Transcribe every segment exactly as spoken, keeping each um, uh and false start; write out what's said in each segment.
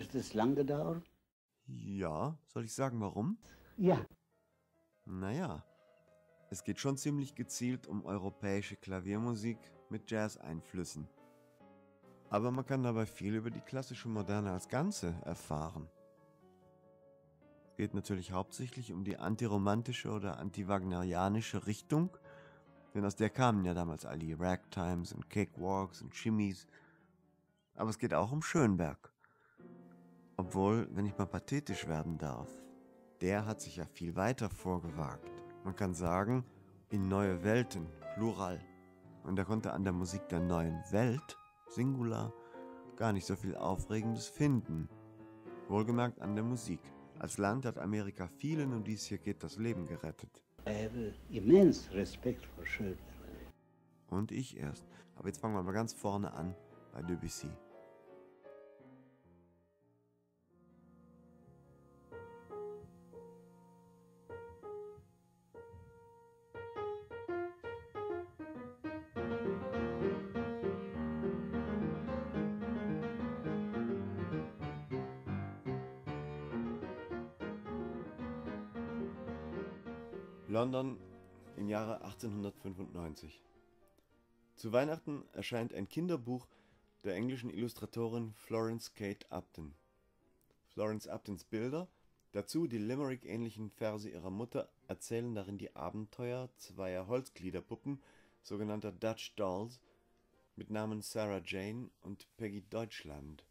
Hat es lang gedauert? Ja, soll ich sagen, warum? Ja. Naja, es geht schon ziemlich gezielt um europäische Klaviermusik mit Jazz-Einflüssen. Aber man kann dabei viel über die klassische Moderne als Ganze erfahren. Es geht natürlich hauptsächlich um die antiromantische oder antiwagnerianische Richtung, denn aus der kamen ja damals all die Ragtimes und Cakewalks und Shimmies. Aber es geht auch um Schönberg. Obwohl, wenn ich mal pathetisch werden darf, der hat sich ja viel weiter vorgewagt. Man kann sagen, in neue Welten, Plural. Und er konnte an der Musik der neuen Welt, Singular, gar nicht so viel Aufregendes finden. Wohlgemerkt an der Musik. Als Land hat Amerika vielen, um die es hier geht, das Leben gerettet. I have immense respect for Schönberg. Und ich erst. Aber jetzt fangen wir mal ganz vorne an bei Debussy. London im Jahre achtzehnhundertfünfundneunzig. Zu Weihnachten erscheint ein Kinderbuch der englischen Illustratorin Florence Kate Upton. Florence Uptons Bilder, dazu die Limerick-ähnlichen Verse ihrer Mutter, erzählen darin die Abenteuer zweier Holzgliederpuppen, sogenannter Dutch Dolls, mit Namen Sarah Jane und Peggy Deutschland.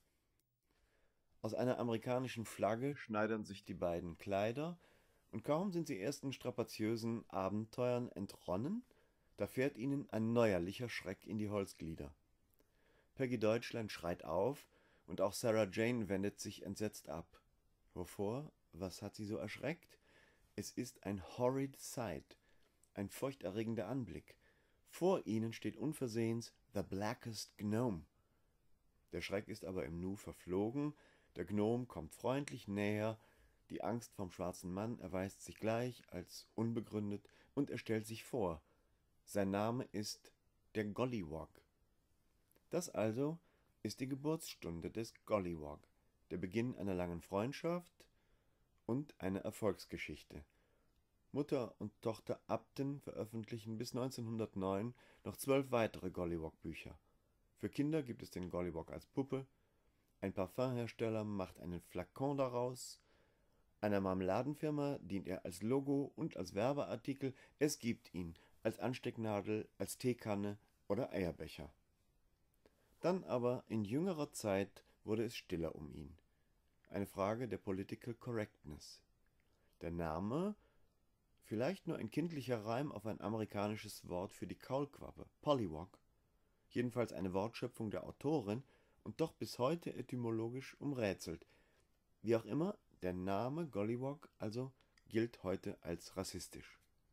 Aus einer amerikanischen Flagge schneidern sich die beiden Kleider, und kaum sind sie ersten strapaziösen Abenteuern entronnen, da fährt ihnen ein neuerlicher Schreck in die Holzglieder. Peggy Deutschland schreit auf, und auch Sarah Jane wendet sich entsetzt ab. Wovor? Was hat sie so erschreckt? Es ist ein horrid sight, ein furchterregender Anblick. Vor ihnen steht unversehens the blackest gnome. Der Schreck ist aber im Nu verflogen, der Gnome kommt freundlich näher, die Angst vom schwarzen Mann erweist sich gleich als unbegründet und er stellt sich vor. Sein Name ist der Gollywog. Das also ist die Geburtsstunde des Gollywog, der Beginn einer langen Freundschaft und einer Erfolgsgeschichte. Mutter und Tochter Upton veröffentlichen bis neunzehnhundertneun noch zwölf weitere Gollywog-Bücher. Für Kinder gibt es den Gollywog als Puppe, ein Parfümhersteller macht einen Flakon daraus, einer Marmeladenfirma dient er als Logo und als Werbeartikel, es gibt ihn als Anstecknadel, als Teekanne oder Eierbecher. Dann aber in jüngerer Zeit wurde es stiller um ihn. Eine Frage der Political Correctness. Der Name, vielleicht nur ein kindlicher Reim auf ein amerikanisches Wort für die Kaulquappe, Pollywog, jedenfalls eine Wortschöpfung der Autorin und doch bis heute etymologisch umrätselt. Wie auch immer, der Name Gollywog also gilt heute als rassistisch.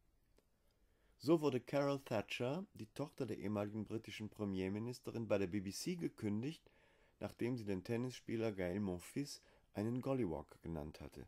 So wurde Carol Thatcher, die Tochter der ehemaligen britischen Premierministerin, bei der B B C gekündigt, nachdem sie den Tennisspieler Gaël Monfils einen Gollywog genannt hatte.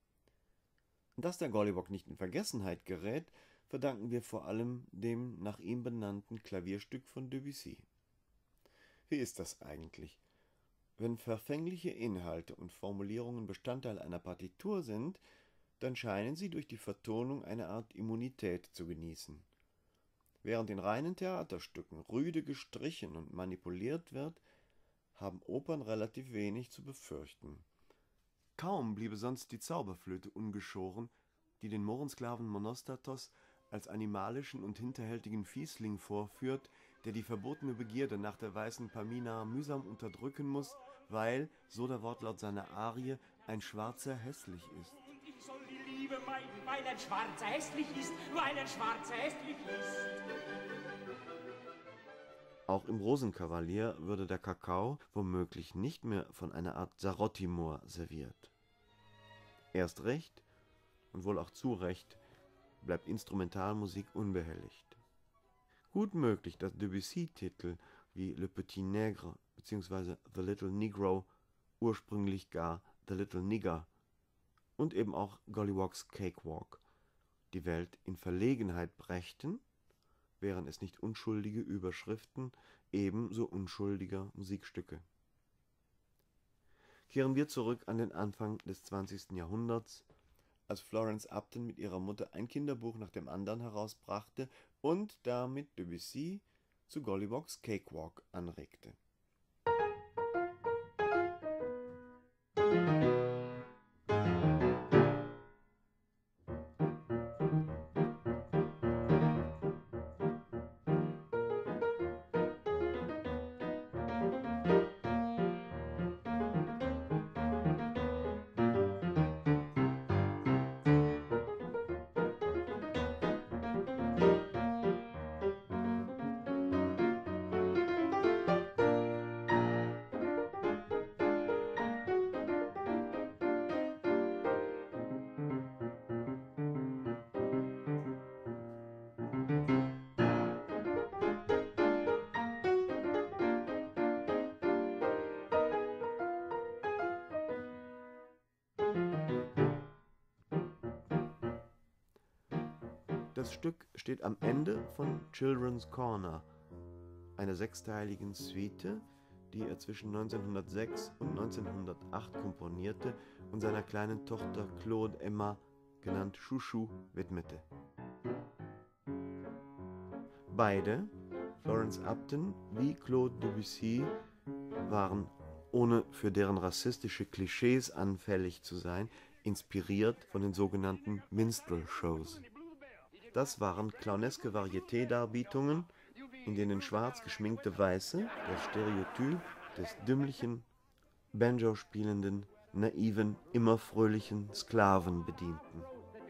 Dass der Gollywog nicht in Vergessenheit gerät, verdanken wir vor allem dem nach ihm benannten Klavierstück von Debussy. Wie ist das eigentlich? Wenn verfängliche Inhalte und Formulierungen Bestandteil einer Partitur sind, dann scheinen sie durch die Vertonung eine Art Immunität zu genießen. Während in reinen Theaterstücken rüde gestrichen und manipuliert wird, haben Opern relativ wenig zu befürchten. Kaum bliebe sonst die Zauberflöte ungeschoren, die den Mohrensklaven Monostatos als animalischen und hinterhältigen Fiesling vorführt, der die verbotene Begierde nach der weißen Pamina mühsam unterdrücken muss, weil, so der Wortlaut seiner Arie, ein Schwarzer hässlich ist. Ich soll die Liebe meiden, weil ein Schwarzer hässlich ist, weil ein Schwarzer hässlich ist. Auch im Rosenkavalier würde der Kakao womöglich nicht mehr von einer Art Sarotti-Moor serviert. Erst recht, und wohl auch zu Recht, bleibt Instrumentalmusik unbehelligt. Gut möglich, dass Debussy-Titel wie Le Petit Nègre bzw. The Little Negro, ursprünglich gar The Little Nigger und eben auch Gollywogs Cakewalk die Welt in Verlegenheit brächten, wären es nicht unschuldige Überschriften ebenso unschuldiger Musikstücke. kehren wir zurück an den Anfang des zwanzigsten Jahrhunderts, als Florence Upton mit ihrer Mutter ein Kinderbuch nach dem anderen herausbrachte und damit Debussy zu Golliwogs Cakewalk anregte. Das Stück steht am Ende von Children's Corner, einer sechsteiligen Suite, die er zwischen neunzehnhundertsechs und neunzehnhundertacht komponierte und seiner kleinen Tochter Claude Emma, genannt Chouchou, widmete. Beide, Florence Upton wie Claude Debussy, waren, ohne für deren rassistische Klischees anfällig zu sein, inspiriert von den sogenannten Minstrel-Shows. Das waren clowneske Varieté-Darbietungen, in denen schwarz geschminkte Weiße das Stereotyp des dümmlichen, Banjo spielenden, naiven, immer fröhlichen Sklaven bedienten.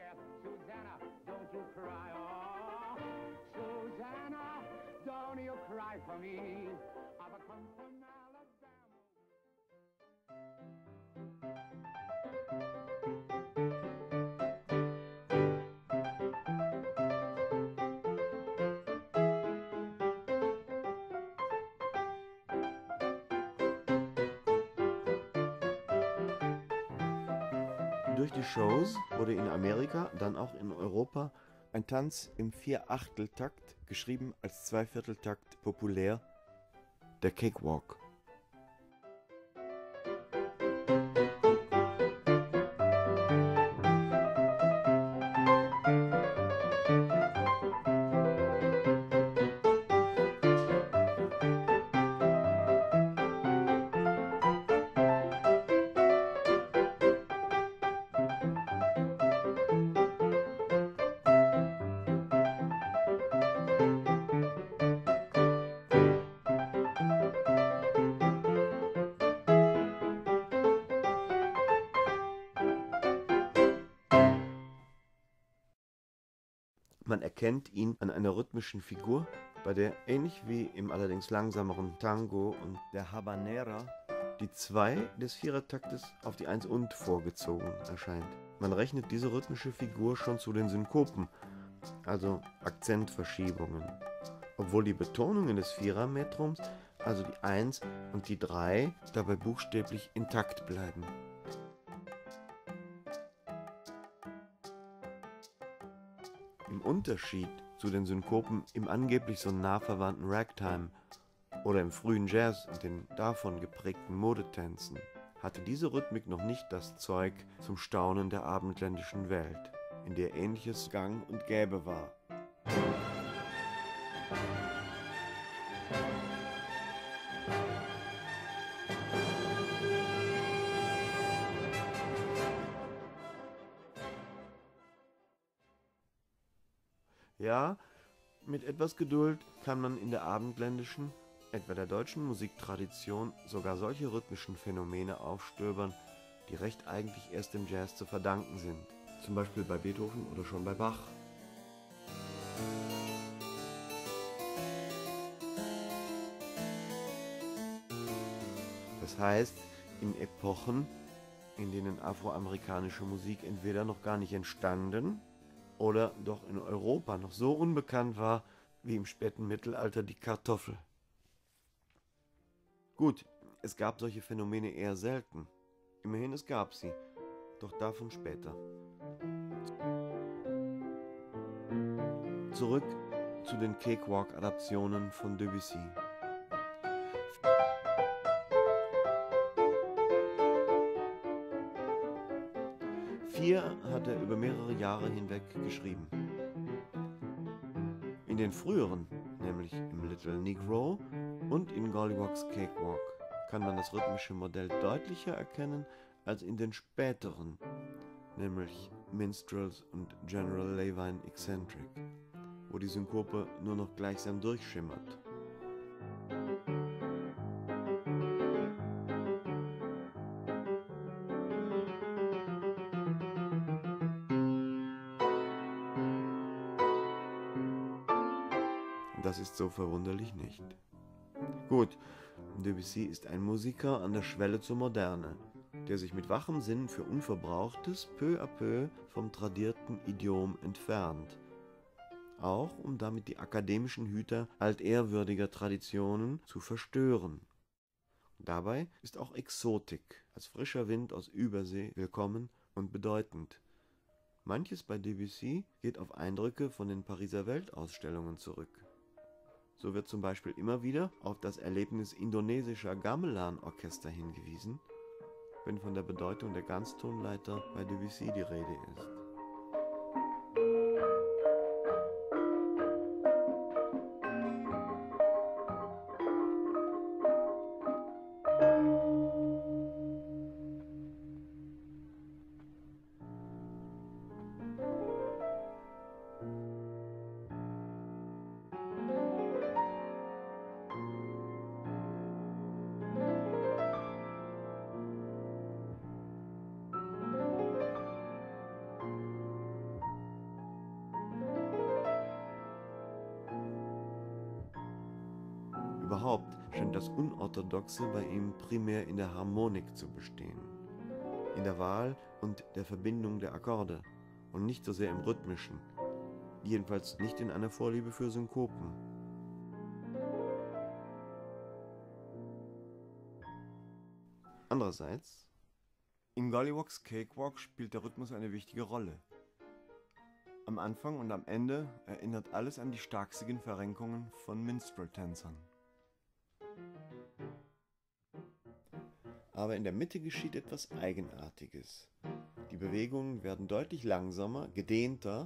Durch die Shows wurde in Amerika, dann auch in Europa, ein Tanz im Vier-Achtel-Takt, geschrieben als Zweivierteltakt, populär, der Cakewalk. Man erkennt ihn an einer rhythmischen Figur, bei der ähnlich wie im allerdings langsameren Tango und der Habanera die zwei des Vierertaktes auf die Eins und vorgezogen erscheint. Man rechnet diese rhythmische Figur schon zu den Synkopen, also Akzentverschiebungen, obwohl die Betonungen des Vierermetrums, also die Eins und die Drei, dabei buchstäblich intakt bleiben. Im Unterschied zu den Synkopen im angeblich so nah verwandten Ragtime oder im frühen Jazz und den davon geprägten Modetänzen hatte diese Rhythmik noch nicht das Zeug zum Staunen der abendländischen Welt, in der Ähnliches gang und gäbe war. Ja, mit etwas Geduld kann man in der abendländischen, etwa der deutschen Musiktradition sogar solche rhythmischen Phänomene aufstöbern, die recht eigentlich erst dem Jazz zu verdanken sind, zum Beispiel bei Beethoven oder schon bei Bach. Das heißt, in Epochen, in denen afroamerikanische Musik entweder noch gar nicht entstanden oder doch in Europa noch so unbekannt war wie im späten Mittelalter die Kartoffel. Gut, es gab solche Phänomene eher selten. Immerhin, es gab sie, doch davon später. Zurück zu den Cakewalk-Adaptionen von Debussy. Vier hat er über mehrere Jahre hinweg geschrieben. In den früheren, nämlich im Little Negro und in Golliwogg's Cakewalk, kann man das rhythmische Modell deutlicher erkennen als in den späteren, nämlich Minstrels und General Levine Eccentric, wo die Synkope nur noch gleichsam durchschimmert. Das ist so verwunderlich nicht. Gut, Debussy ist ein Musiker an der Schwelle zur Moderne, der sich mit wachem Sinn für Unverbrauchtes peu à peu vom tradierten Idiom entfernt, auch um damit die akademischen Hüter altehrwürdiger Traditionen zu verstören. Dabei ist auch Exotik als frischer Wind aus Übersee willkommen und bedeutend. Manches bei Debussy geht auf Eindrücke von den Pariser Weltausstellungen zurück. So wird zum Beispiel immer wieder auf das Erlebnis indonesischer Gamelan-Orchester hingewiesen, wenn von der Bedeutung der Ganztonleiter bei Debussy die Rede ist. Überhaupt scheint das Unorthodoxe bei ihm primär in der Harmonik zu bestehen, in der Wahl und der Verbindung der Akkorde und nicht so sehr im Rhythmischen, jedenfalls nicht in einer Vorliebe für Synkopen. Andererseits, in Golliwogg's Cakewalk spielt der Rhythmus eine wichtige Rolle. Am Anfang und am Ende erinnert alles an die starksigen Verrenkungen von Minstrel-Tänzern. Aber in der Mitte geschieht etwas Eigenartiges. Die Bewegungen werden deutlich langsamer, gedehnter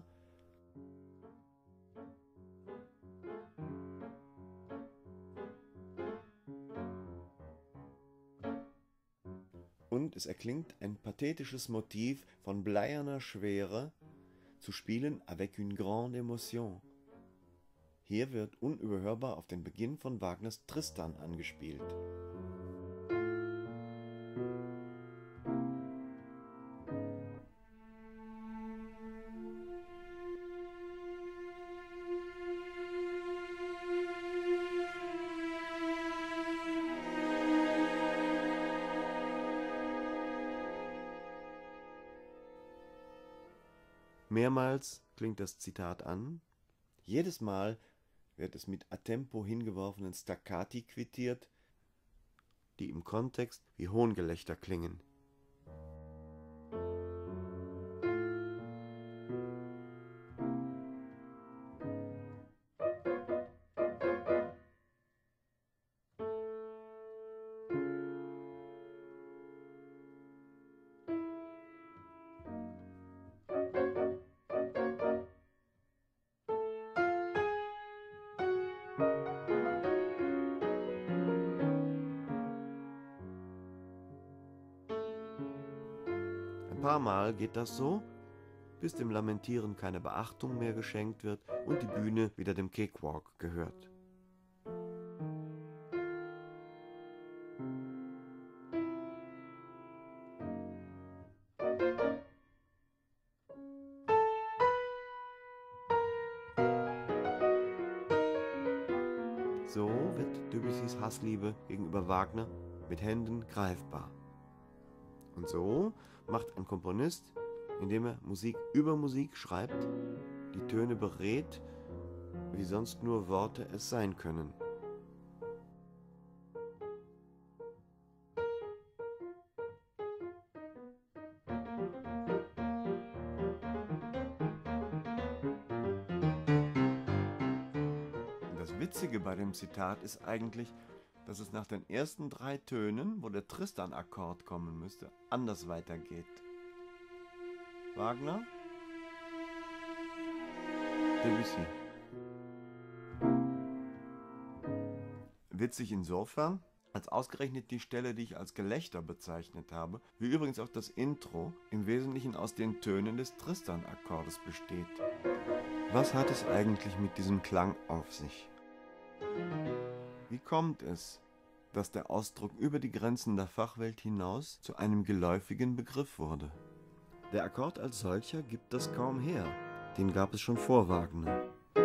und es erklingt ein pathetisches Motiv von bleierner Schwere, zu spielen avec une grande émotion. Hier wird unüberhörbar auf den Beginn von Wagners Tristan angespielt. Mehrmals klingt das Zitat an, jedes Mal wird es mit a tempo hingeworfenen Staccati quittiert, die im Kontext wie Hohngelächter klingen. Ein paar Mal geht das so, bis dem Lamentieren keine Beachtung mehr geschenkt wird und die Bühne wieder dem Cakewalk gehört. So wird Debussys Hassliebe gegenüber Wagner mit Händen greifbar. Und so macht ein Komponist, indem er Musik über Musik schreibt, die Töne berät, wie sonst nur Worte es sein können. Das Witzige bei dem Zitat ist eigentlich, dass es nach den ersten drei Tönen, wo der Tristan-Akkord kommen müsste, anders weitergeht. Wagner, Debussy. Witzig insofern, als ausgerechnet die Stelle, die ich als Gelächter bezeichnet habe, wie übrigens auch das Intro, im Wesentlichen aus den Tönen des Tristan-Akkordes besteht. Was hat es eigentlich mit diesem Klang auf sich? Wie kommt es, dass der Ausdruck über die Grenzen der Fachwelt hinaus zu einem geläufigen Begriff wurde? Der Akkord als solcher gibt das kaum her, den gab es schon vor Wagner.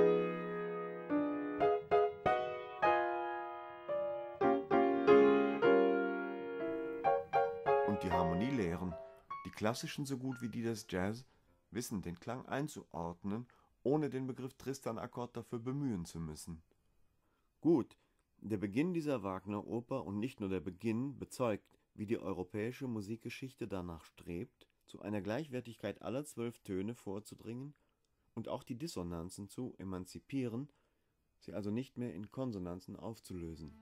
Und die Harmonielehren, die klassischen so gut wie die des Jazz, wissen den Klang einzuordnen, ohne den Begriff Tristan-Akkord dafür bemühen zu müssen. Gut, der Beginn dieser Wagner-Oper und nicht nur der Beginn bezeugt, wie die europäische Musikgeschichte danach strebt, zu einer Gleichwertigkeit aller zwölf Töne vorzudringen und auch die Dissonanzen zu emanzipieren, sie also nicht mehr in Konsonanzen aufzulösen.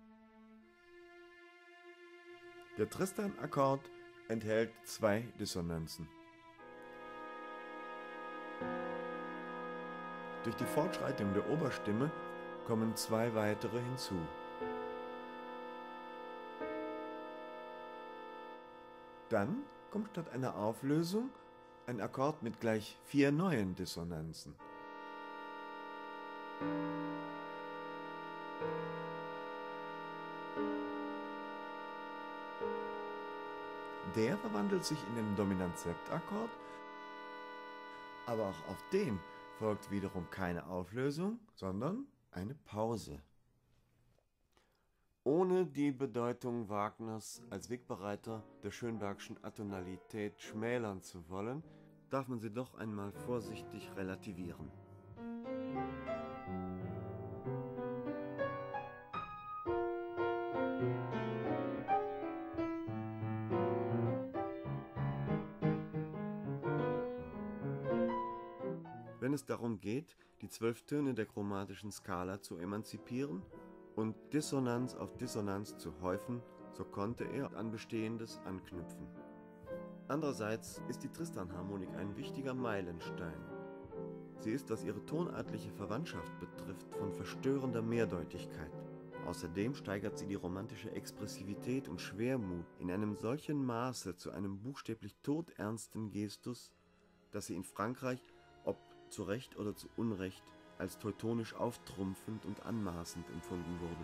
Der Tristan-Akkord enthält zwei Dissonanzen. Durch die Fortschreitung der Oberstimme kommen zwei weitere hinzu. Dann kommt statt einer Auflösung ein Akkord mit gleich vier neuen Dissonanzen. Der verwandelt sich in den Dominant-Sept-Akkord, aber auch auf den folgt wiederum keine Auflösung, sondern eine Pause. Ohne die Bedeutung Wagners als Wegbereiter der Schönbergschen Atonalität schmälern zu wollen, darf man sie doch einmal vorsichtig relativieren. Wenn es darum geht, die zwölf Töne der chromatischen Skala zu emanzipieren und Dissonanz auf Dissonanz zu häufen, so konnte er an Bestehendes anknüpfen. Andererseits ist die Tristan-Harmonik ein wichtiger Meilenstein. Sie ist, was ihre tonartliche Verwandtschaft betrifft, von verstörender Mehrdeutigkeit. Außerdem steigert sie die romantische Expressivität und Schwermut in einem solchen Maße zu einem buchstäblich todernsten Gestus, dass sie in Frankreich, ob zu Recht oder zu Unrecht, als teutonisch auftrumpfend und anmaßend empfunden wurde.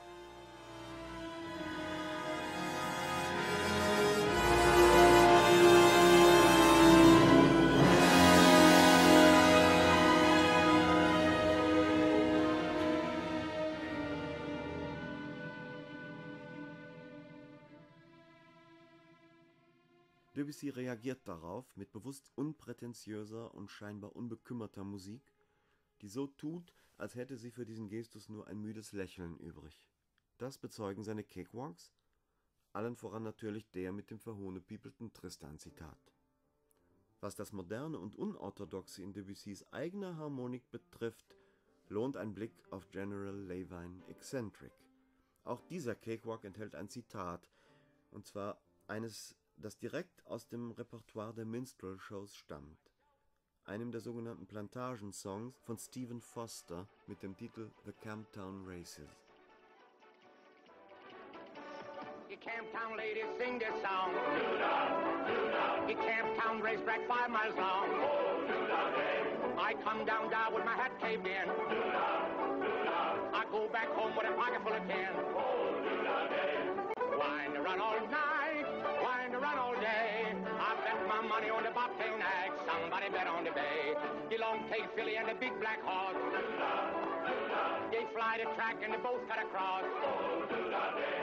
Debussy reagiert darauf mit bewusst unprätentiöser und scheinbar unbekümmerter Musik, die so tut, als hätte sie für diesen Gestus nur ein müdes Lächeln übrig. Das bezeugen seine Cakewalks, allen voran natürlich der mit dem verhohnepiepelten Tristan-Zitat. Was das Moderne und Unorthodoxe in Debussys eigener Harmonik betrifft, lohnt ein Blick auf General Levine Eccentric. Auch dieser Cakewalk enthält ein Zitat, und zwar eines, das direkt aus dem Repertoire der Minstrel-Shows stammt, einem der sogenannten Plantagen-Songs von Stephen Foster mit dem Titel The Camptown Races. You Camptown ladies sing this song. Doo-dah, doo-dah. You Camptown racetrack five miles long. Oh, doo-dah day. I come down there with my hat caved in. Doo-dah, doo-dah. I go back home with a pocket full of tin. Oh, doo-dah day. Wind to run all night, wind to run all day. I bet my money on the bobtail nag. Somebody bet on the bay. The long tail filly and the big black horse. Doo-dah, doo-dah. They fly the track and they both cut across. Oh, doo-dah day.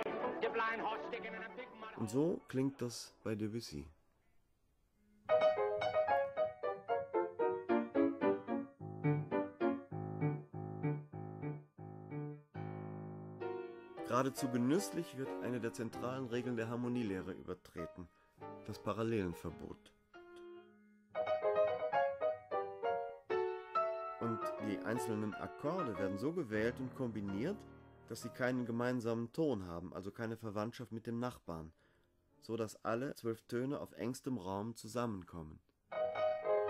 Und so klingt das bei Debussy. Geradezu genüsslich wird eine der zentralen Regeln der Harmonielehre übertreten, das Parallelenverbot. Und die einzelnen Akkorde werden so gewählt und kombiniert, dass sie keinen gemeinsamen Ton haben, also keine Verwandtschaft mit dem Nachbarn, so dass alle zwölf Töne auf engstem Raum zusammenkommen.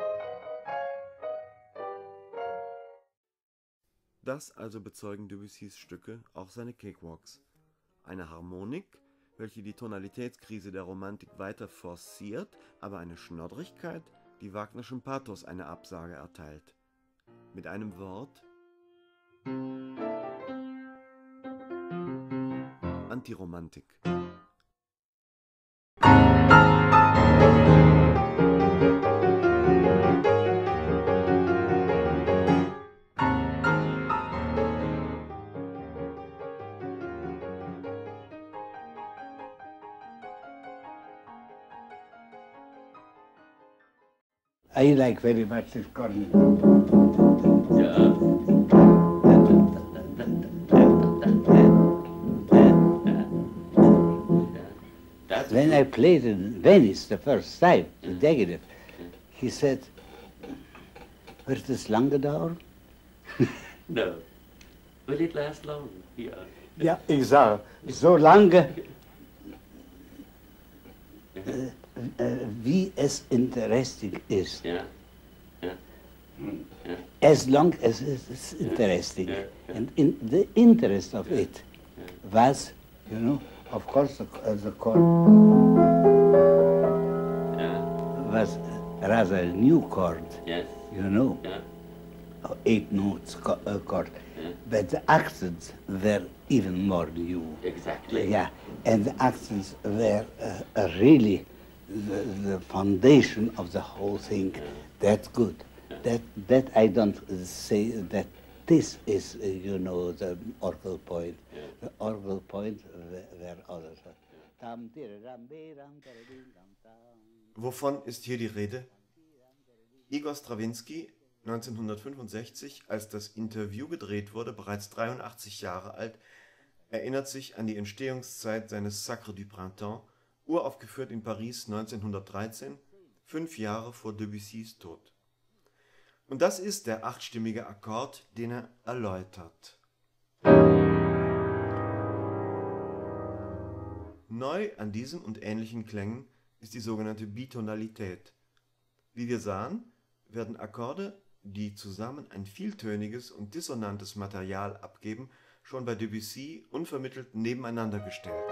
Das also bezeugen Debussys Stücke, auch seine Cakewalks. Eine Harmonik, welche die Tonalitätskrise der Romantik weiter forciert, aber eine Schnoddrigkeit, die Wagnerschem Pathos eine Absage erteilt. Mit einem Wort: Antiromantik. I like very much this chord. Ja. That's When I played in Venice the first time, in Diaghilev, he said, wird es lange dauern? no. Will it last long? Yeah. Ja, ich sage, so lange, äh, äh, wie es interesting ist. Yeah. Yeah. Yeah. As long as it is interesting. Yeah, yeah. And in the interest of it Yeah. was, you know, of course, the, uh, the chord Yeah. was rather a new chord, Yes. you know, Yeah. eight notes co- uh, chord. Yeah. But the accents were even more new. Exactly. Yeah, and the accents were uh, uh, really the, the foundation of the whole thing. That's good. That that I don't say that this is, uh, you know, the organ point. Yeah. The organ point were, were others. Wovon ist hier die Rede? Igor Strawinski, neunzehnhundertfünfundsechzig, als das Interview gedreht wurde, bereits dreiundachtzig Jahre alt, erinnert sich an die Entstehungszeit seines Sacre du Printemps, uraufgeführt in Paris neunzehnhundertdreizehn, fünf Jahre vor Debussys Tod. Und das ist der achtstimmige Akkord, den er erläutert. Neu an diesem und ähnlichen Klängen ist die sogenannte Bitonalität. Wie wir sahen, werden Akkorde, die zusammen ein vieltöniges und dissonantes Material abgeben, schon bei Debussy unvermittelt nebeneinander gestellt.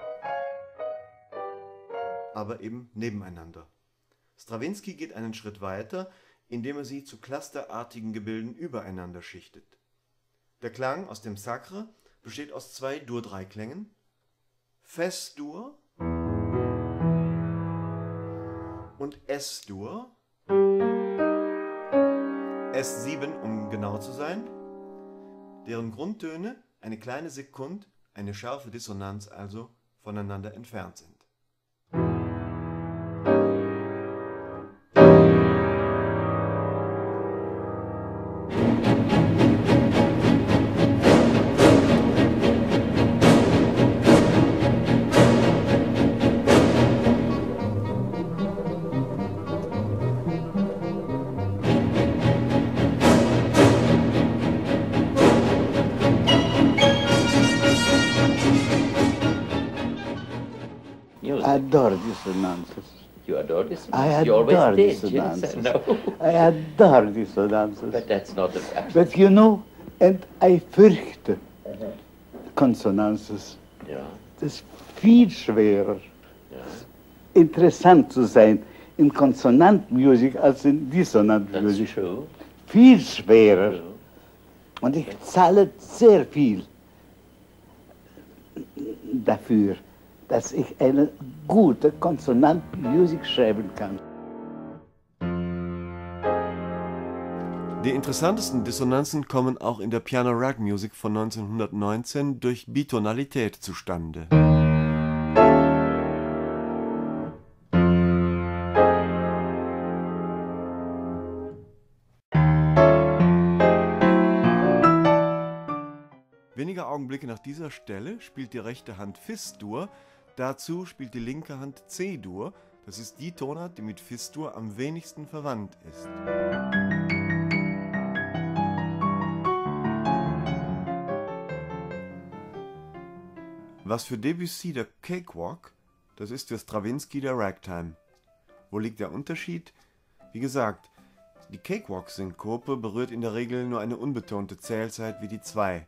Aber eben nebeneinander. Strawinsky geht einen Schritt weiter, indem er sie zu clusterartigen Gebilden übereinander schichtet. Der Klang aus dem Sacre besteht aus zwei Dur-drei-Klängen, Fes-Dur und Es-Dur, Es sieben, um genau zu sein, deren Grundtöne eine kleine Sekund, eine scharfe Dissonanz also, voneinander entfernt sind. I adore dissonances. You adore this? I You always adore did. dissonances. Yes, no. I adore dissonances. But that's not the fact. But you know, and I fürchte Konsonances. Yeah. Das ist viel schwerer, Yeah. interessant zu sein in Konsonantmusik als in That's Dissonantmusik. true. Viel schwerer. True. Und ich zahle sehr viel dafür, dass ich eine gute Konsonantmusik schreiben kann. Die interessantesten Dissonanzen kommen auch in der Piano Rag Music von neunzehnhundertneunzehn durch Bitonalität zustande. Wenige Augenblicke nach dieser Stelle spielt die rechte Hand Fis-Dur, dazu spielt die linke Hand C-Dur, das ist die Tonart, die mit Fis-Dur am wenigsten verwandt ist. Was für Debussy der Cakewalk, das ist für Strawinsky der Ragtime. Wo liegt der Unterschied? Wie gesagt, Die Cakewalk-Synkope berührt in der Regel nur eine unbetonte Zählzeit wie die zwei.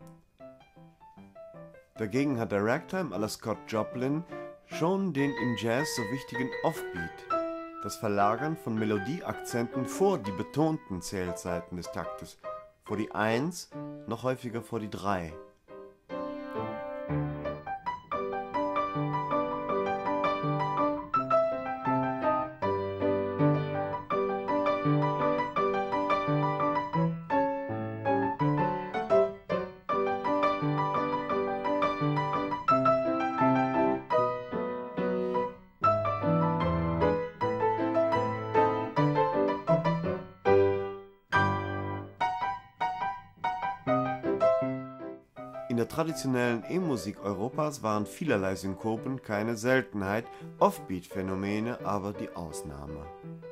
Dagegen hat der Ragtime à la Scott Joplin schon den im Jazz so wichtigen Offbeat, das Verlagern von Melodieakzenten vor die betonten Zählzeiten des Taktes, vor die eins, noch häufiger vor die drei. In der traditionellen E-Musik Europas waren vielerlei Synkopen keine Seltenheit, Offbeat-Phänomene aber die Ausnahme.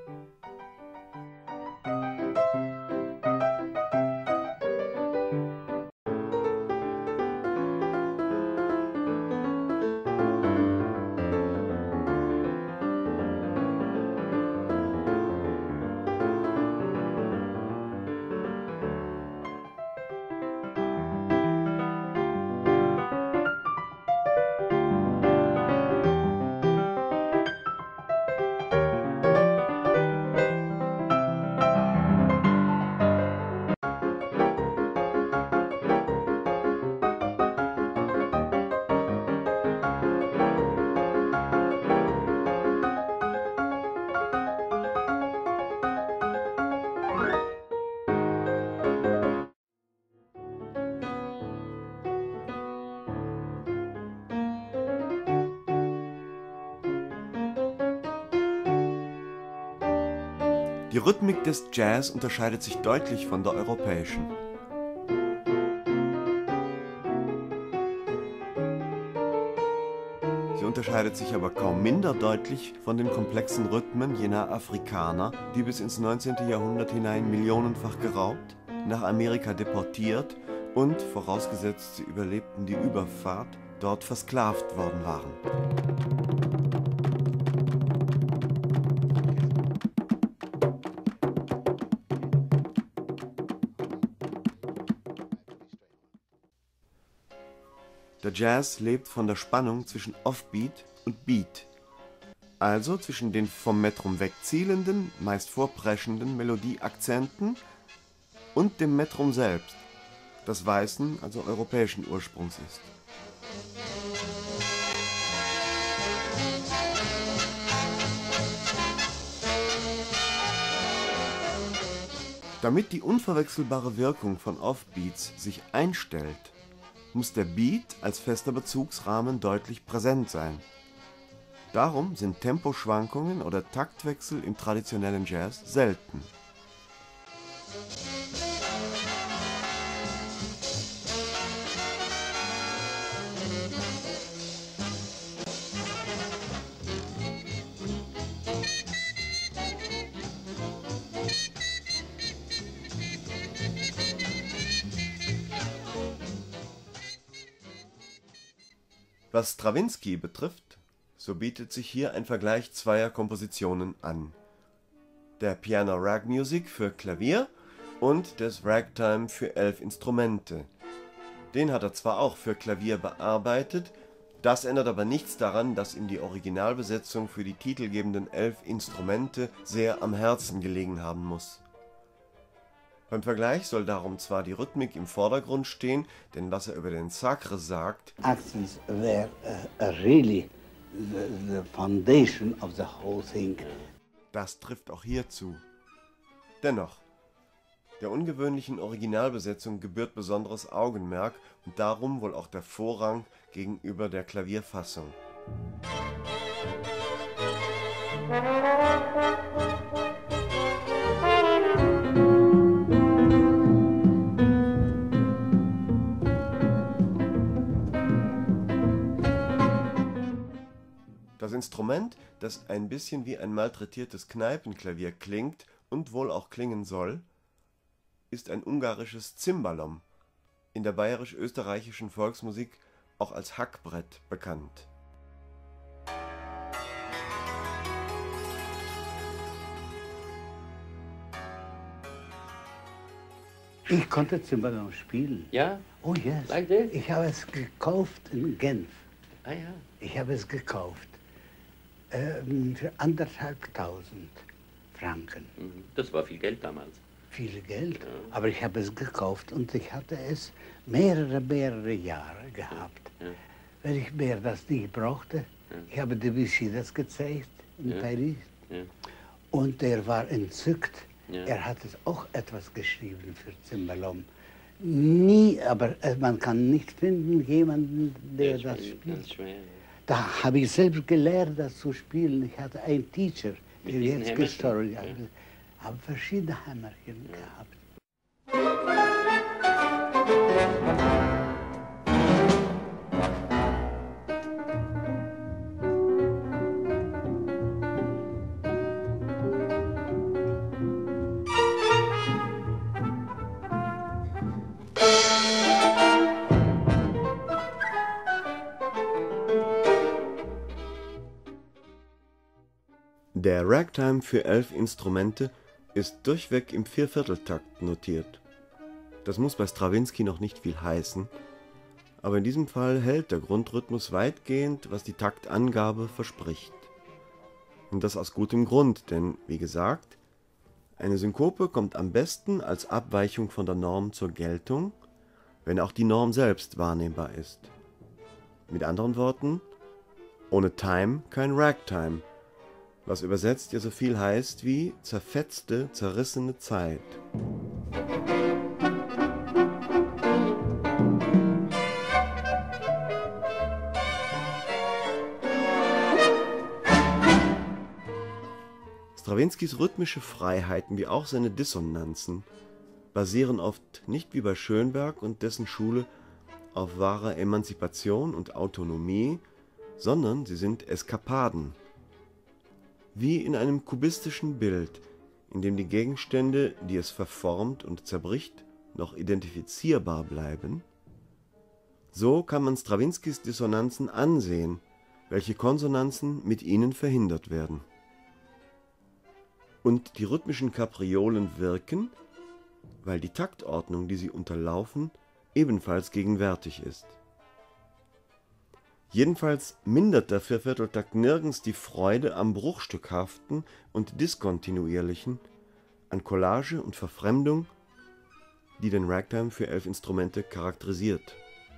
Die Rhythmik des Jazz unterscheidet sich deutlich von der europäischen. Sie unterscheidet sich aber kaum minder deutlich von den komplexen Rhythmen jener Afrikaner, die bis ins neunzehnte Jahrhundert hinein millionenfach geraubt, nach Amerika deportiert und, vorausgesetzt sie überlebten die Überfahrt, dort versklavt worden waren. Der Jazz lebt von der Spannung zwischen Offbeat und Beat, also zwischen den vom Metrum wegzielenden, meist vorpreschenden Melodieakzenten und dem Metrum selbst, das weißen, also europäischen Ursprungs ist. Damit die unverwechselbare Wirkung von Offbeats sich einstellt, muss der Beat als fester Bezugsrahmen deutlich präsent sein. Darum sind Temposchwankungen oder Taktwechsel im traditionellen Jazz selten. Was Strawinsky betrifft, so bietet sich hier ein Vergleich zweier Kompositionen an: der Piano Rag Music für Klavier und des Ragtime für elf Instrumente. Den hat er zwar auch für Klavier bearbeitet, das ändert aber nichts daran, dass ihm die Originalbesetzung für die titelgebenden elf Instrumente sehr am Herzen gelegen haben muss. Beim Vergleich soll darum zwar die Rhythmik im Vordergrund stehen, denn was er über den Sacre sagt, accents were uh, uh, really the, the foundation of the whole thing. Das trifft auch hier zu. Dennoch, der ungewöhnlichen Originalbesetzung gebührt besonderes Augenmerk und darum wohl auch der Vorrang gegenüber der Klavierfassung. Das Instrument, das ein bisschen wie ein malträtiertes Kneipenklavier klingt und wohl auch klingen soll, ist ein ungarisches Cimbalom, in der bayerisch-österreichischen Volksmusik auch als Hackbrett bekannt. Ich konnte Cembalo spielen. Ja? Oh yes. Like this? Ich habe es gekauft in Genf. Ah ja. Ich habe es gekauft ähm, für anderthalbtausend Franken. Mhm. Das war viel Geld damals. Viel Geld, Ja. aber ich habe es gekauft und ich hatte es mehrere, mehrere Jahre gehabt. Ja. Wenn ich mehr das nicht brauchte, Ja. ich habe Debussy das gezeigt in Ja. Paris Ja. und der war entzückt. Ja. Er hat es auch etwas geschrieben für Cimbalom. Nie, aber äh, man kann nicht finden jemanden, der Ja, das schwer, spielt. ganz schwer. Da habe ich selbst gelernt, das zu spielen. Ich hatte einen Teacher, Mit der diesen jetzt Hämmerchen? gestorben ist. Ja. Ich habe verschiedene Hämmerchen gehabt. Der Ragtime für elf Instrumente ist durchweg im Viervierteltakt notiert. Das muss bei Strawinsky noch nicht viel heißen, aber in diesem Fall hält der Grundrhythmus weitgehend, was die Taktangabe verspricht. Und das aus gutem Grund, denn, wie gesagt, eine Synkope kommt am besten als Abweichung von der Norm zur Geltung, wenn auch die Norm selbst wahrnehmbar ist. Mit anderen Worten, ohne Time kein Ragtime, was übersetzt ja so viel heißt wie zerfetzte, zerrissene Zeit. Strawinskys rhythmische Freiheiten wie auch seine Dissonanzen basieren oft nicht wie bei Schönberg und dessen Schule auf wahrer Emanzipation und Autonomie, sondern sie sind Eskapaden. Wie in einem kubistischen Bild, in dem die Gegenstände, die es verformt und zerbricht, noch identifizierbar bleiben, so kann man Strawinskys Dissonanzen ansehen, welche Konsonanzen mit ihnen verhindert werden. Und die rhythmischen Kapriolen wirken, weil die Taktordnung, die sie unterlaufen, ebenfalls gegenwärtig ist. Jedenfalls mindert der Viervierteltakt nirgends die Freude am Bruchstückhaften und Diskontinuierlichen, an Collage und Verfremdung, die den Ragtime für elf Instrumente charakterisiert.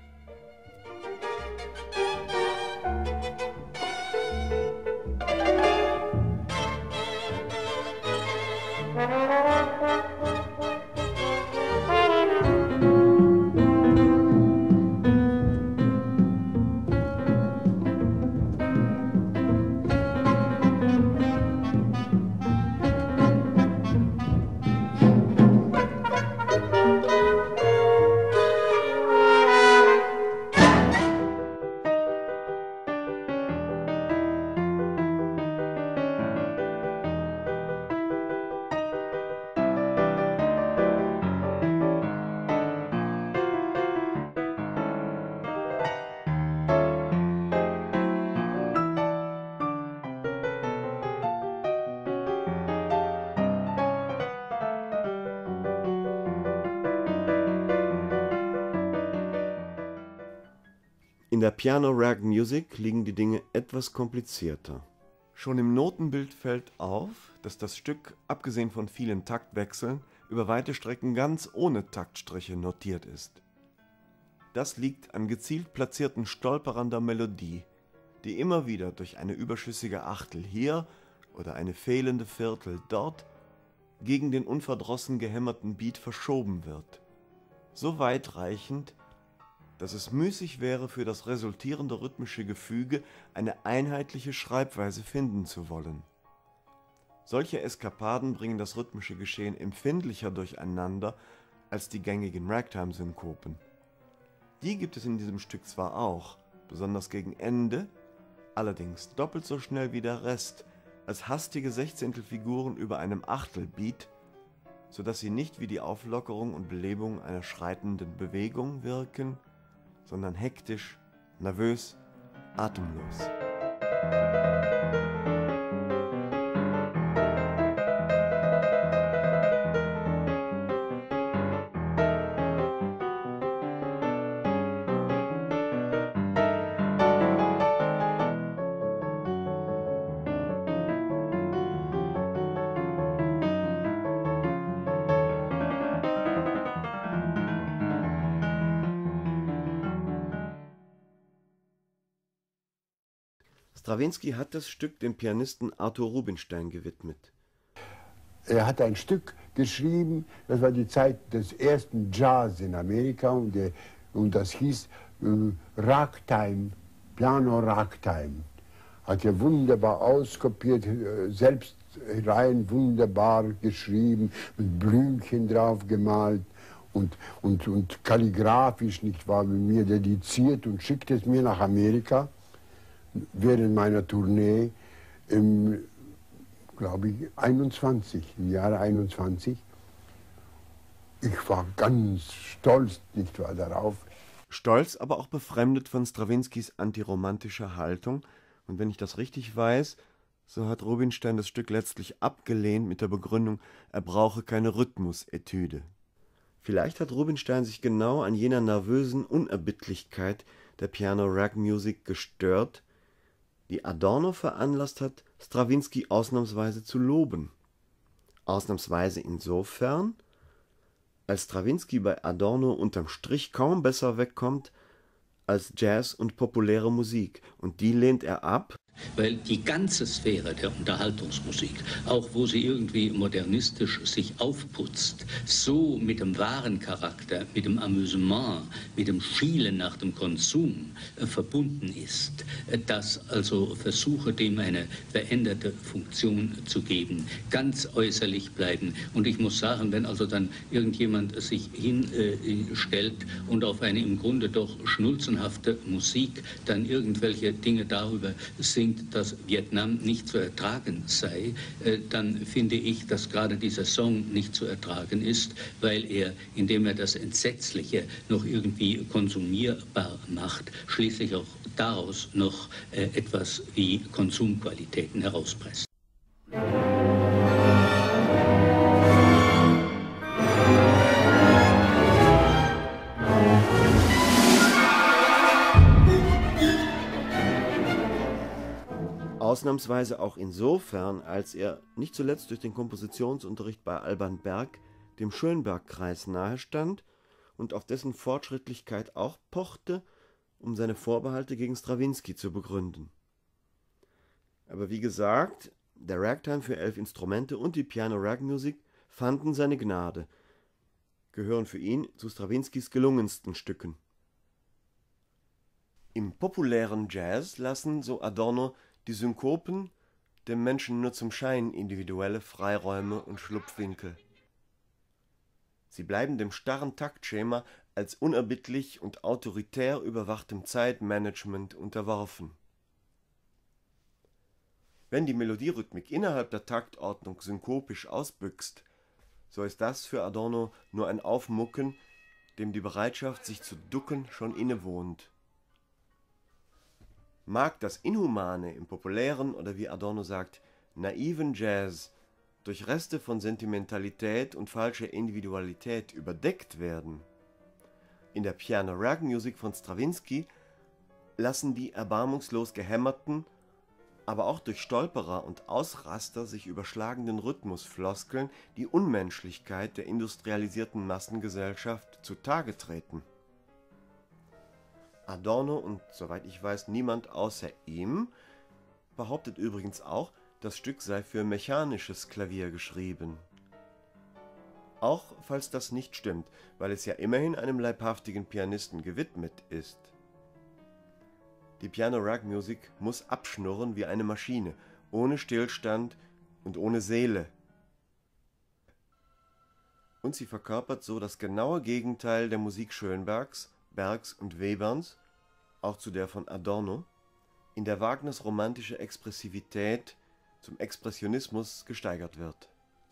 In der Piano-Rag-Music liegen die Dinge etwas komplizierter. Schon im Notenbild fällt auf, dass das Stück, abgesehen von vielen Taktwechseln, über weite Strecken ganz ohne Taktstriche notiert ist. Das liegt an gezielt platzierten Stolperern der Melodie, die immer wieder durch eine überschüssige Achtel hier oder eine fehlende Viertel dort gegen den unverdrossen gehämmerten Beat verschoben wird. So weitreichend, dass es müßig wäre, für das resultierende rhythmische Gefüge eine einheitliche Schreibweise finden zu wollen. Solche Eskapaden bringen das rhythmische Geschehen empfindlicher durcheinander als die gängigen Ragtime-Synkopen. Die gibt es in diesem Stück zwar auch, besonders gegen Ende, allerdings doppelt so schnell wie der Rest, als hastige Sechzehntelfiguren über einem Achtelbeat, sodass sie nicht wie die Auflockerung und Belebung einer schreitenden Bewegung wirken, sondern hektisch, nervös, atemlos. Strawinsky hat das Stück dem Pianisten Arthur Rubinstein gewidmet. Er hat ein Stück geschrieben, das war die Zeit des ersten Jazz in Amerika und, der, und das hieß äh, Ragtime, Piano Ragtime. Hat er wunderbar auskopiert, äh, selbst rein wunderbar geschrieben, mit Blümchen drauf gemalt und, und, und kalligrafisch, nicht wahr, mit mir dediziert und schickt es mir nach Amerika während meiner Tournee im, glaube ich, einundzwanzig, im Jahre einundzwanzig. Ich war ganz stolz, nicht wahr, darauf. Stolz, aber auch befremdet von Strawinskys antiromantischer Haltung. Und wenn ich das richtig weiß, so hat Rubinstein das Stück letztlich abgelehnt mit der Begründung, er brauche keine Rhythmusetüde. Vielleicht hat Rubinstein sich genau an jener nervösen Unerbittlichkeit der Piano-Rag-Musik gestört, die Adorno veranlasst hat, Strawinsky ausnahmsweise zu loben. Ausnahmsweise insofern, als Strawinsky bei Adorno unterm Strich kaum besser wegkommt als Jazz und populäre Musik, und die lehnt er ab. Weil die ganze Sphäre der Unterhaltungsmusik, auch wo sie irgendwie modernistisch sich aufputzt, so mit dem wahren Charakter, mit dem Amüsement, mit dem Schielen nach dem Konsum äh, verbunden ist, äh, dass also Versuche, dem eine veränderte Funktion zu geben, ganz äußerlich bleiben. Und ich muss sagen, wenn also dann irgendjemand sich hinstellt äh, und auf eine im Grunde doch schnulzenhafte Musik dann irgendwelche Dinge darüber singt, dass Vietnam nicht zu ertragen sei, äh, dann finde ich, dass gerade dieser Song nicht zu ertragen ist, weil er, indem er das Entsetzliche noch irgendwie konsumierbar macht, schließlich auch daraus noch äh, etwas wie Konsumqualitäten herauspresst. Ausnahmsweise auch insofern, als er nicht zuletzt durch den Kompositionsunterricht bei Alban Berg dem Schönberg-Kreis nahestand und auf dessen Fortschrittlichkeit auch pochte, um seine Vorbehalte gegen Strawinsky zu begründen. Aber wie gesagt, der Ragtime für elf Instrumente und die Piano-Rag-Musik fanden seine Gnade, gehören für ihn zu Strawinskys gelungensten Stücken. Im populären Jazz lassen, so Adorno, die Synkopen dem Menschen nur zum Schein individuelle Freiräume und Schlupfwinkel. Sie bleiben dem starren Taktschema als unerbittlich und autoritär überwachtem Zeitmanagement unterworfen. Wenn die Melodierhythmik innerhalb der Taktordnung synkopisch ausbüchst, so ist das für Adorno nur ein Aufmucken, dem die Bereitschaft, sich zu ducken, schon innewohnt. Mag das Inhumane im populären oder wie Adorno sagt, naiven Jazz durch Reste von Sentimentalität und falscher Individualität überdeckt werden, in der Piano-Rag-Musik von Strawinsky lassen die erbarmungslos gehämmerten, aber auch durch Stolperer und Ausraster sich überschlagenden Rhythmusfloskeln die Unmenschlichkeit der industrialisierten Massengesellschaft zutage treten. Adorno und, soweit ich weiß, niemand außer ihm behauptet übrigens auch, das Stück sei für mechanisches Klavier geschrieben. Auch falls das nicht stimmt, weil es ja immerhin einem leibhaftigen Pianisten gewidmet ist. Die Piano-Rag-Musik muss abschnurren wie eine Maschine, ohne Stillstand und ohne Seele. Und sie verkörpert so das genaue Gegenteil der Musik Schönbergs, Bergs und Weberns, auch zu der von Adorno, in der Wagners romantische Expressivität zum Expressionismus gesteigert wird.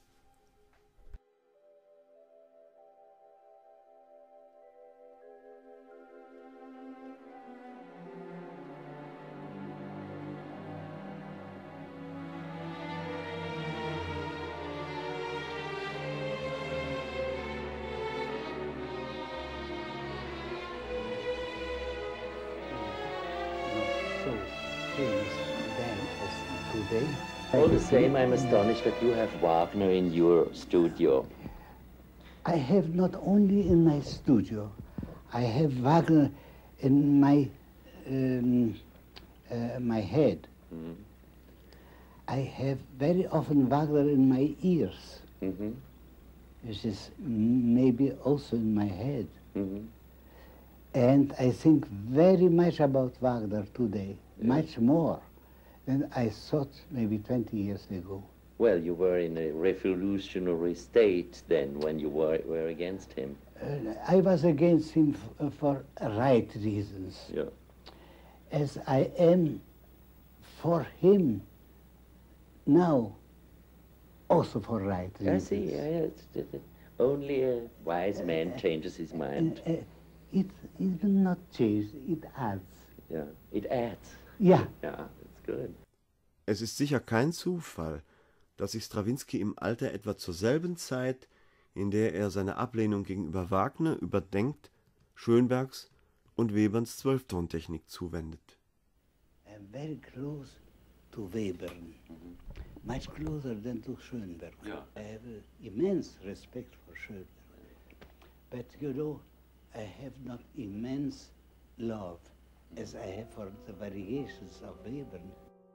All the same, I'm astonished that you have Wagner in your studio. I have not only in my studio, I have Wagner in my, um, uh, my head. Mhm. I have very often Wagner in my ears, Mhm. which is maybe also in my head. Mhm. And I think very much about Wagner today, Yeah. much more than I thought maybe twenty years ago. Well, you were in a revolutionary state then when you were, were against him. Uh, I was against him f for right reasons, Yeah. as I am for him now, also for right I reasons. see. Yeah, it's, it's, it's only a wise man changes his mind. Uh, uh, it, it will not change, it adds. Yeah, it adds. Yeah. Yeah, it's good. Es ist sicher kein Zufall, dass sich Strawinsky im Alter etwa zur selben Zeit, in der er seine Ablehnung gegenüber Wagner überdenkt, Schönbergs und Weberns Zwölftontechnik zuwendet. I'm very close to Webern, much closer than to Schönberg. Yeah. I have uh, immense respect for Schönberg. But you know, I have not immense love as I have for the variations of Webern.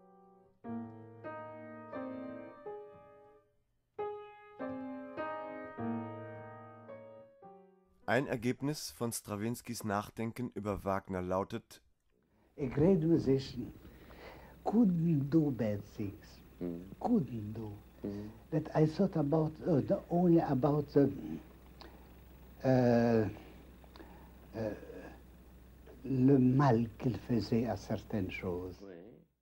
Ein Ergebnis von Strawinskys Nachdenken über Wagner lautet: A great musician couldn't do bad things, Mm. couldn't do. Mm. That I thought about, uh, not only about the, uh, uh, le mal qu'il faisait à certaines choses. Ouais.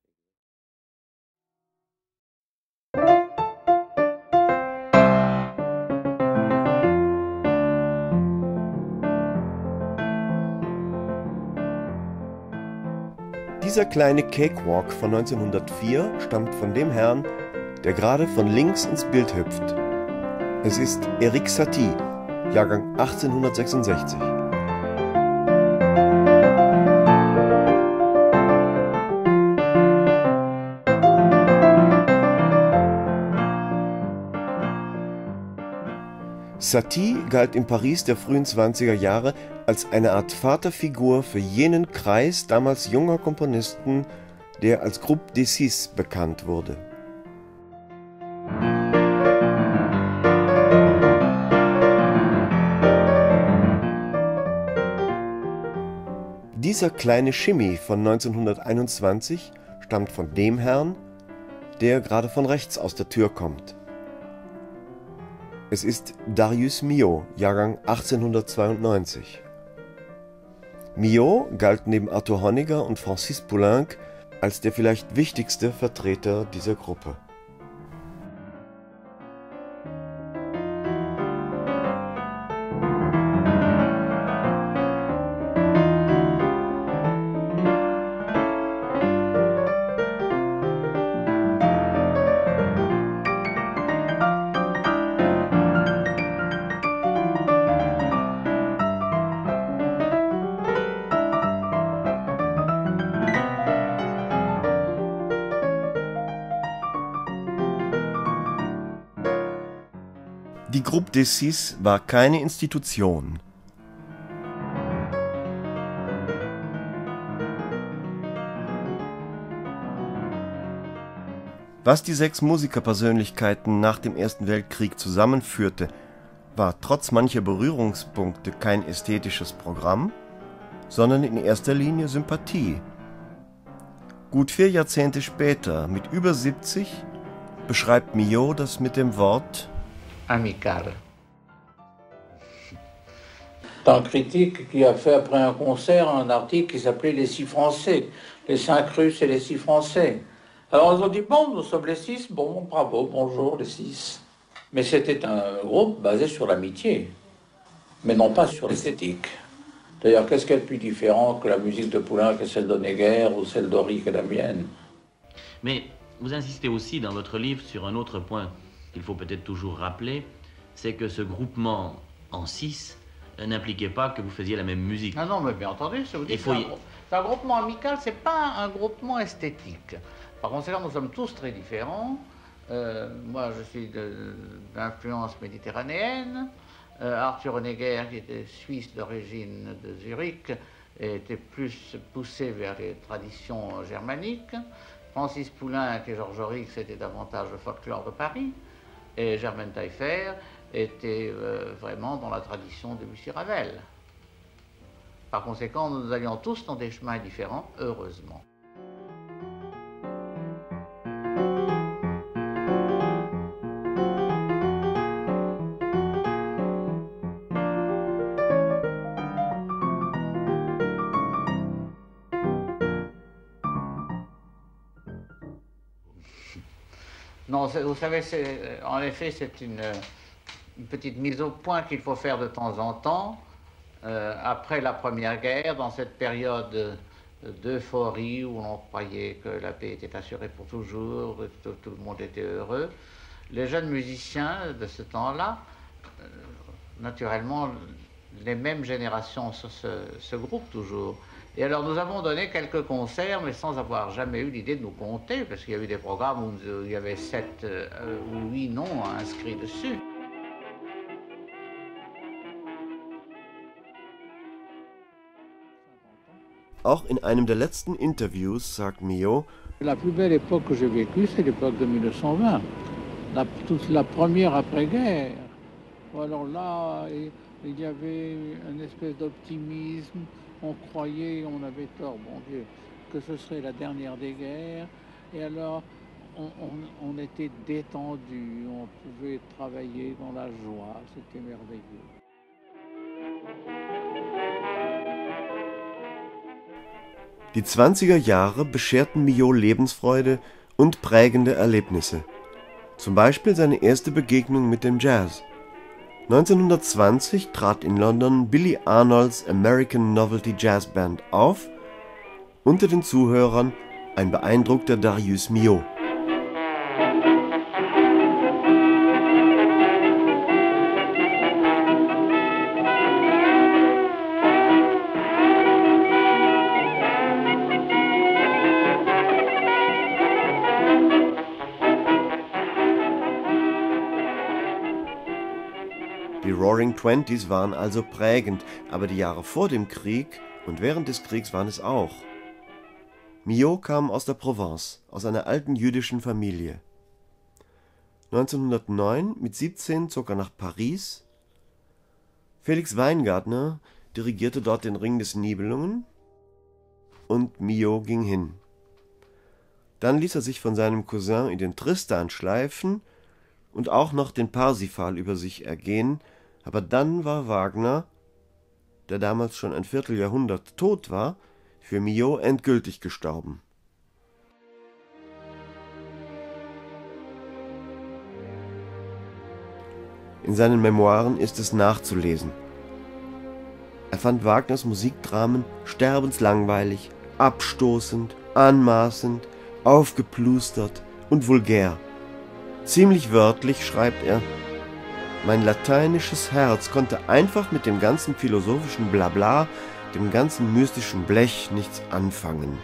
Dieser kleine Cakewalk von neunzehnhundertvier stammt von dem Herrn, der gerade von links ins Bild hüpft. Es ist Erik Satie, Jahrgang achtzehnhundertsechsundsechzig. Satie galt im Paris der frühen zwanziger Jahre als eine Art Vaterfigur für jenen Kreis damals junger Komponisten, der als Groupe des Six bekannt wurde. Dieser kleine Shimmy von neunzehnhunderteinundzwanzig stammt von dem Herrn, der gerade von rechts aus der Tür kommt. Es ist Darius Milhaud, Jahrgang achtzehnhundertzweiundneunzig. Milhaud galt neben Arthur Honegger und Francis Poulenc als der vielleicht wichtigste Vertreter dieser Gruppe. Die Groupe des Six war keine Institution. Was die sechs Musikerpersönlichkeiten nach dem Ersten Weltkrieg zusammenführte, war trotz mancher Berührungspunkte kein ästhetisches Programm, sondern in erster Linie Sympathie. Gut vier Jahrzehnte später, mit über siebzig, beschreibt Milhaud das mit dem Wort amical. Un critique qui a fait après un concert un article qui s'appelait Les Six Français, les cinq Russes et les Six Français. Alors ils ont dit bon, nous sommes les six, bon, bravo, bonjour les six. Mais c'était un groupe basé sur l'amitié, mais non pas sur l'esthétique. D'ailleurs, qu'est-ce qu'il y a de plus différent que la musique de Poulenc et celle d'Honegger ou celle d'Auric et la mienne? Mais vous insistez aussi dans votre livre sur un autre point qu'il faut peut-être toujours rappeler, c'est que ce groupement en six n'impliquait pas que vous faisiez la même musique. Ah non, mais bien entendu, c'est Il faut y... un, un groupement amical, c'est pas un groupement esthétique. Par conséquent, nous sommes tous très différents. Euh, moi, je suis d'influence méditerranéenne. Euh, Arthur Honegger, qui était suisse d'origine de Zurich, était plus poussé vers les traditions germaniques. Francis Poulenc et Georges Aurix, c'était davantage le folklore de Paris, et Germaine Taillefer était euh, vraiment dans la tradition de Bussy Ravel. Par conséquent, nous allions tous dans des chemins différents, heureusement. Non, vous savez, en effet, c'est une, une petite mise au point qu'il faut faire de temps en temps. Euh, après la Première Guerre, dans cette période d'euphorie où on croyait que la paix était assurée pour toujours, que tout, tout le monde était heureux, les jeunes musiciens de ce temps-là, euh, naturellement, les mêmes générations se, se, se groupent toujours. Et alors nous avons donné quelques concerts, mais sans avoir jamais eu l'idée de nous compter, parce qu'il y a eu des programmes où il y avait sept euh, ou huit noms inscrits dessus. Auch in einem der letzten Interviews sagt Milhaud: La plus belle époque que j'ai vécue, c'est l'époque de mille neuf cent vingt, la, toute la première après-guerre. Alors là, il y avait une espèce d'optimisme. On croyait, on avait tort, bon Dieu, que ce serait la dernière des guerres. Et alors, on, on, on était détendu, on pouvait travailler dans la joie, c'était merveilleux. Die zwanziger Jahre bescherten Milhaud Lebensfreude und prägende Erlebnisse. Zum Beispiel seine erste Begegnung mit dem Jazz. neunzehnhundertzwanzig trat in London Billy Arnolds American Novelty Jazz Band auf, unter den Zuhörern ein beeindruckter Darius Milhaud. Die Roaring Twenties waren also prägend, aber die Jahre vor dem Krieg und während des Kriegs waren es auch. Milhaud kam aus der Provence, aus einer alten jüdischen Familie. neunzehnhundertneun, mit siebzehn, zog er nach Paris. Felix Weingartner dirigierte dort den Ring des Nibelungen und Milhaud ging hin. Dann ließ er sich von seinem Cousin in den Tristan schleifen und auch noch den Parsifal über sich ergehen, aber dann war Wagner, der damals schon ein Vierteljahrhundert tot war, für Milhaud endgültig gestorben. In seinen Memoiren ist es nachzulesen. Er fand Wagners Musikdramen sterbenslangweilig, abstoßend, anmaßend, aufgeplustert und vulgär. Ziemlich wörtlich schreibt er: Mein lateinisches Herz konnte einfach mit dem ganzen philosophischen Blabla, dem ganzen mystischen Blech nichts anfangen.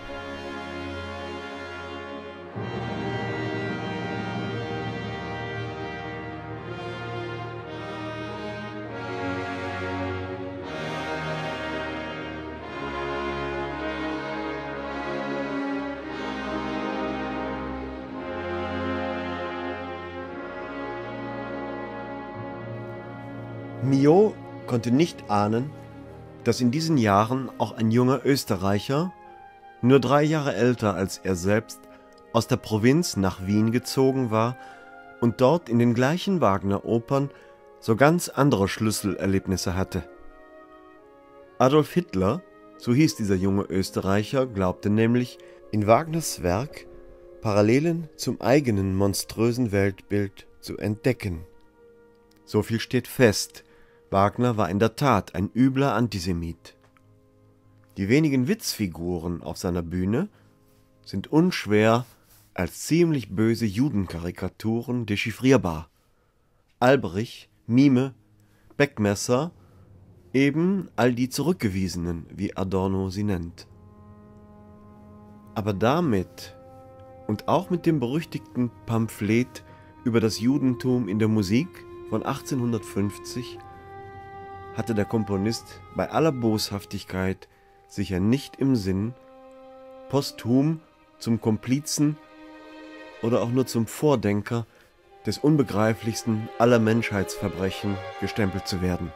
Milhaud konnte nicht ahnen, dass in diesen Jahren auch ein junger Österreicher, nur drei Jahre älter als er selbst, aus der Provinz nach Wien gezogen war und dort in den gleichen Wagner-Opern so ganz andere Schlüsselerlebnisse hatte. Adolf Hitler, so hieß dieser junge Österreicher, glaubte nämlich, in Wagners Werk Parallelen zum eigenen monströsen Weltbild zu entdecken. So viel steht fest: Wagner war in der Tat ein übler Antisemit. Die wenigen Witzfiguren auf seiner Bühne sind unschwer als ziemlich böse Judenkarikaturen dechiffrierbar. Alberich, Mime, Beckmesser, eben all die Zurückgewiesenen, wie Adorno sie nennt. Aber damit und auch mit dem berüchtigten Pamphlet über das Judentum in der Musik von achtzehnhundertfünfzig hatte der Komponist bei aller Boshaftigkeit sicher nicht im Sinn, posthum zum Komplizen oder auch nur zum Vordenker des unbegreiflichsten aller Menschheitsverbrechen gestempelt zu werden.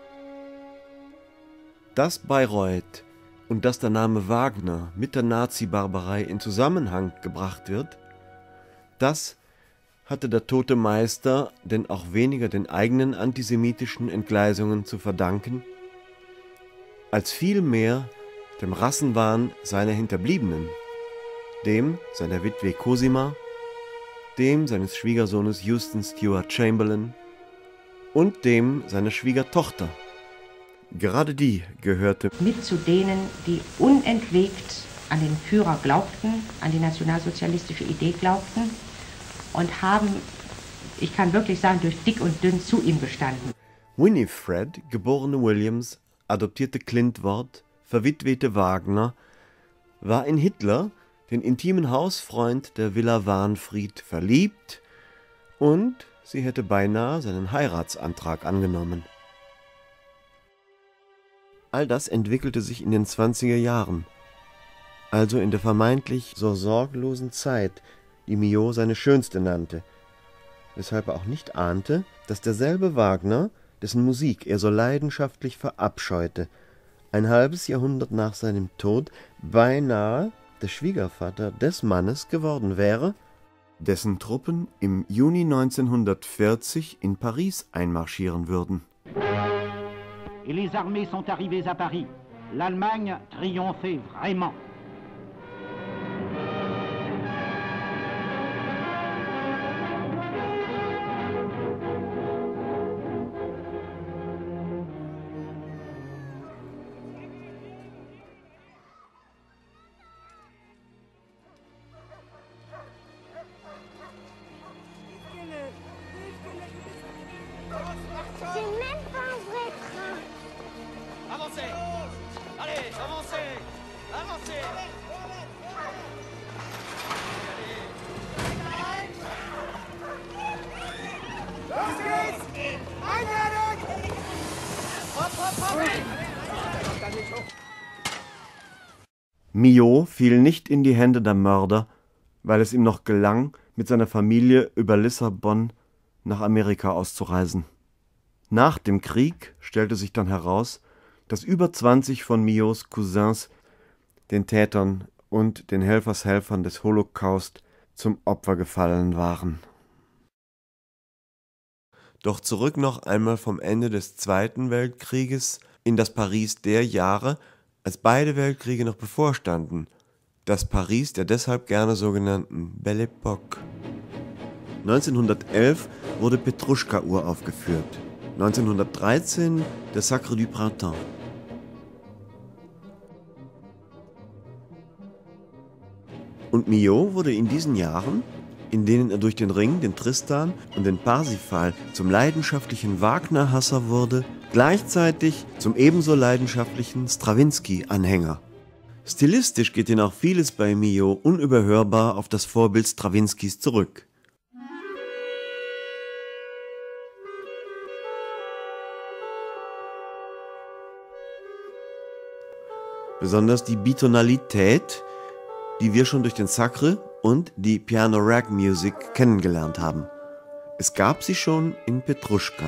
Dass Bayreuth und dass der Name Wagner mit der Nazi-Barbarei in Zusammenhang gebracht wird, das hatte der tote Meister denn auch weniger den eigenen antisemitischen Entgleisungen zu verdanken, als vielmehr dem Rassenwahn seiner Hinterbliebenen, dem seiner Witwe Cosima, dem seines Schwiegersohnes Houston Stewart Chamberlain und dem seiner Schwiegertochter. Gerade die gehörte mit zu denen, die unentwegt an den Führer glaubten, an die nationalsozialistische Idee glaubten und haben, ich kann wirklich sagen, durch dick und dünn zu ihm gestanden. Winifred, geborene Williams, adoptierte Klintwort, verwitwete Wagner, war in Hitler, den intimen Hausfreund der Villa Wahnfried, verliebt und sie hätte beinahe seinen Heiratsantrag angenommen. All das entwickelte sich in den zwanziger Jahren, also in der vermeintlich so sorglosen Zeit, die Millot seine schönste nannte, weshalb er auch nicht ahnte, dass derselbe Wagner, dessen Musik er so leidenschaftlich verabscheute, ein halbes Jahrhundert nach seinem Tod beinahe der Schwiegervater des Mannes geworden wäre, dessen Truppen im Juni neunzehnhundertvierzig in Paris einmarschieren würden. Et les armées sont arrivées à Paris. L'Allemagne triomphait vraiment. C'est même pas un vrai train. Avancez! Allez, avancez! Avancez! Los geht's! Einladung! Hopp, hopp, hopp! Millot fiel nicht in die Hände der Mörder, weil es ihm noch gelang, mit seiner Familie über Lissabon nach Amerika auszureisen. Nach dem Krieg stellte sich dann heraus, dass über zwanzig von Millots Cousins den Tätern und den Helfershelfern des Holocaust zum Opfer gefallen waren. Doch zurück noch einmal vom Ende des Zweiten Weltkrieges in das Paris der Jahre, als beide Weltkriege noch bevorstanden, das Paris der deshalb gerne sogenannten Belle Époque. neunzehnhundertelf wurde Petruschka uraufgeführt, neunzehnhundertdreizehn der Sacre du Printemps. Und Millot wurde in diesen Jahren, in denen er durch den Ring, den Tristan und den Parsifal zum leidenschaftlichen Wagner-Hasser wurde, gleichzeitig zum ebenso leidenschaftlichen Strawinsky-Anhänger. Stilistisch geht denn auch vieles bei Millot unüberhörbar auf das Vorbild Strawinskys zurück. Besonders die Bitonalität, die wir schon durch den Sacre und die Piano-Rag-Music kennengelernt haben. Es gab sie schon in Petruschka.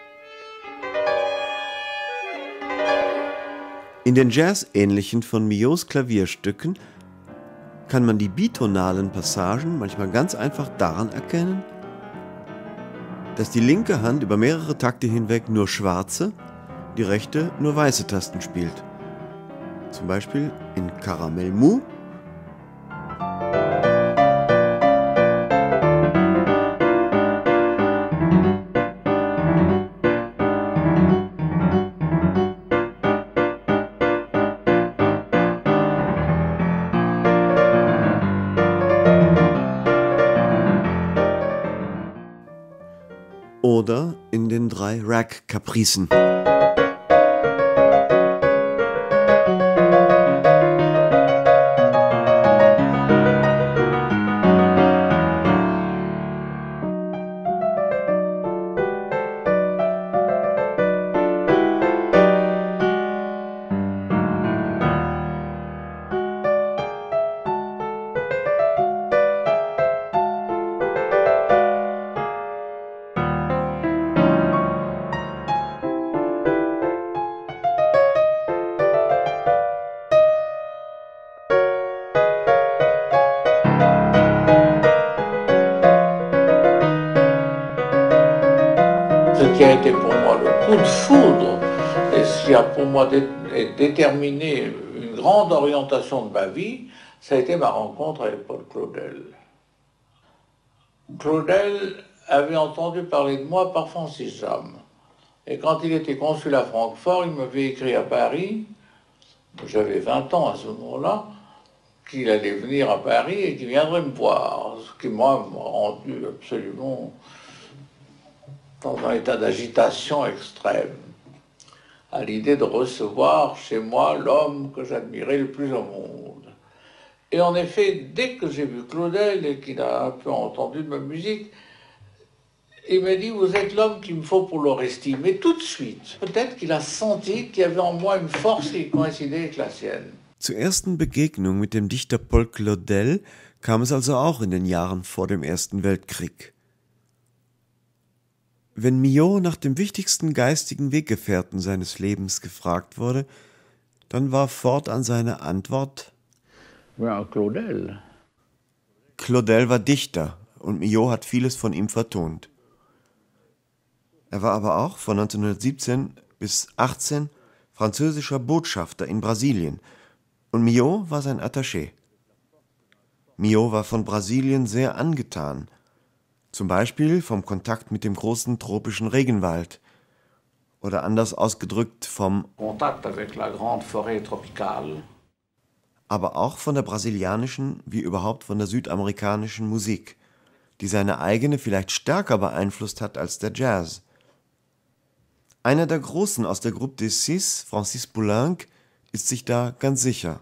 In den Jazz-ähnlichen von Millots Klavierstücken kann man die bitonalen Passagen manchmal ganz einfach daran erkennen, dass die linke Hand über mehrere Takte hinweg nur schwarze, die rechte nur weiße Tasten spielt. Zum Beispiel in Caramel Mou oder in den drei Rag-Kapricen. qui a été pour moi le coup de foudre, et ce qui a pour moi dé déterminé une grande orientation de ma vie, ça a été ma rencontre avec Paul Claudel. Claudel avait entendu parler de moi par Francis Jammes. Et quand il était consul à Francfort, il m'avait écrit à Paris, j'avais vingt ans à ce moment-là, qu'il allait venir à Paris et qu'il viendrait me voir, ce qui moi m'a rendu absolument dans un état d'agitation extrême, à l'idée de recevoir chez moi l'homme que j'admirais le plus au monde. Et en effet, dès que j'ai vu Claudel et qu'il a un peu entendu de ma musique, il m'a dit, vous êtes l'homme qu'il me faut pour l'Orestie. Mais tout de suite, peut-être qu'il a senti qu'il y avait en moi une force qui coïncidait avec la sienne. Zur ersten Begegnung mit dem Dichter Paul Claudel kam es also auch in den Jahren vor dem Ersten Weltkrieg. Wenn Millot nach dem wichtigsten geistigen Weggefährten seines Lebens gefragt wurde, dann war fortan seine Antwort: Ja, Claudel. Claudel war Dichter und Millot hat vieles von ihm vertont. Er war aber auch von neunzehnhundertsiebzehn bis achtzehn französischer Botschafter in Brasilien und Millot war sein Attaché. Millot war von Brasilien sehr angetan, zum Beispiel vom Kontakt mit dem großen tropischen Regenwald oder anders ausgedrückt vom Kontakt avec la grande forêt tropicale. Aber auch von der brasilianischen wie überhaupt von der südamerikanischen Musik, die seine eigene vielleicht stärker beeinflusst hat als der Jazz. Einer der Großen aus der Groupe des Six, Francis Poulenc, ist sich da ganz sicher.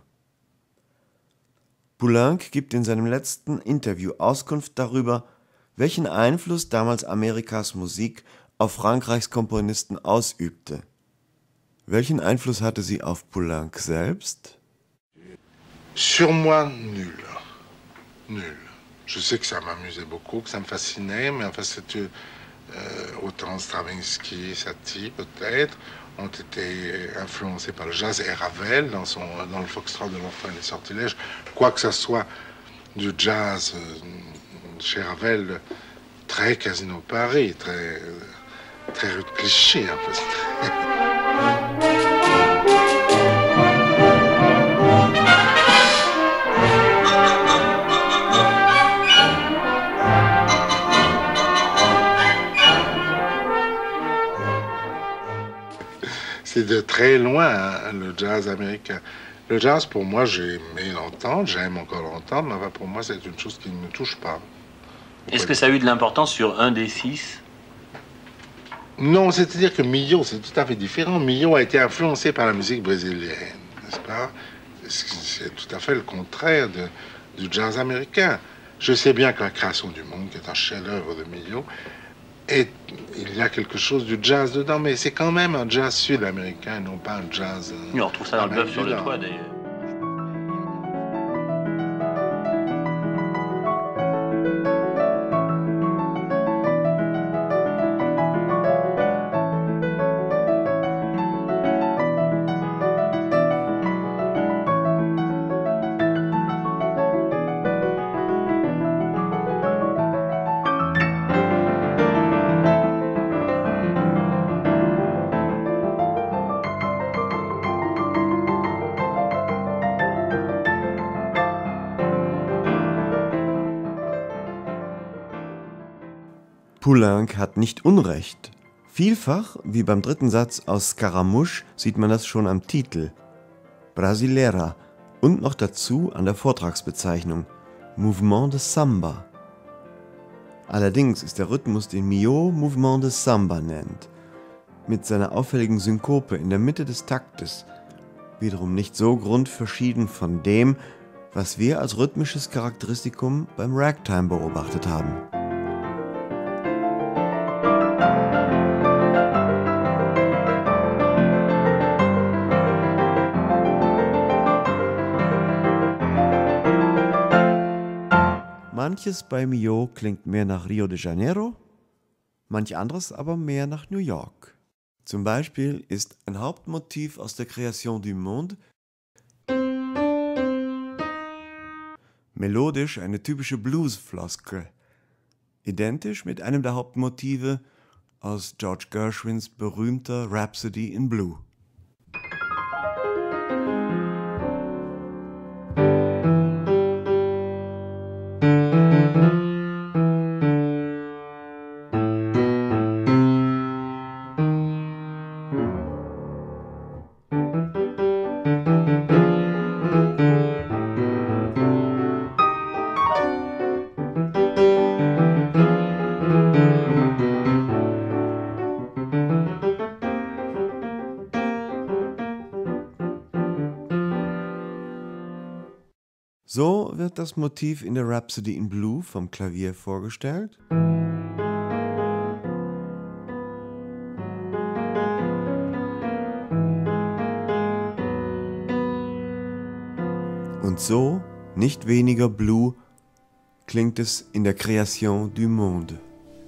Poulenc gibt in seinem letzten Interview Auskunft darüber, welchen Einfluss damals Amerikas Musik auf Frankreichs Komponisten ausübte. Welchen Einfluss hatte sie auf Poulenc selbst? Sur moi, nul. Nul. Je sais que ça m'amusait beaucoup, que ça me fascinait, mais enfin, c'était euh, autant Stravinsky, Satie peut-être, ont été influencés par le jazz et Ravel dans, son, dans le foxtrot de l'enfant et les sortilèges. Quoi que ce soit du jazz euh, chez Ravel, très Casino Paris, très, très rue de Clichy, un peu. C'est de très loin hein, le jazz américain. Le jazz, pour moi, j'ai aimé l'entendre, j'aime encore l'entendre, mais enfin, pour moi, c'est une chose qui ne me touche pas. Est-ce que ça a eu de l'importance sur un des six? Non, c'est-à-dire que Millot, c'est tout à fait différent. Millot a été influencé par la musique brésilienne, n'est-ce pas? C'est tout à fait le contraire de, du jazz américain. Je sais bien que la création du monde, qui est un chef-d'œuvre de Millot, et il y a quelque chose du jazz dedans, mais c'est quand même un jazz sud-américain, non pas un jazz... Oui, on retrouve ça dans le bœuf sur le toit, d'ailleurs. Poulenc hat nicht Unrecht. Vielfach, wie beim dritten Satz aus Scaramouche, sieht man das schon am Titel. Brasileira und noch dazu an der Vortragsbezeichnung Mouvement de Samba. Allerdings ist der Rhythmus, den Millot Mouvement de Samba nennt, mit seiner auffälligen Synkope in der Mitte des Taktes, wiederum nicht so grundverschieden von dem, was wir als rhythmisches Charakteristikum beim Ragtime beobachtet haben. Manches bei Millot klingt mehr nach Rio de Janeiro, manch anderes aber mehr nach New York. Zum Beispiel ist ein Hauptmotiv aus der Création du Monde melodisch eine typische Bluesfloskel, identisch mit einem der Hauptmotive aus George Gershwins berühmter Rhapsody in Blue. So wird das Motiv in der Rhapsody in Blue vom Klavier vorgestellt. Und so, nicht weniger blue, klingt es in der Création du Monde.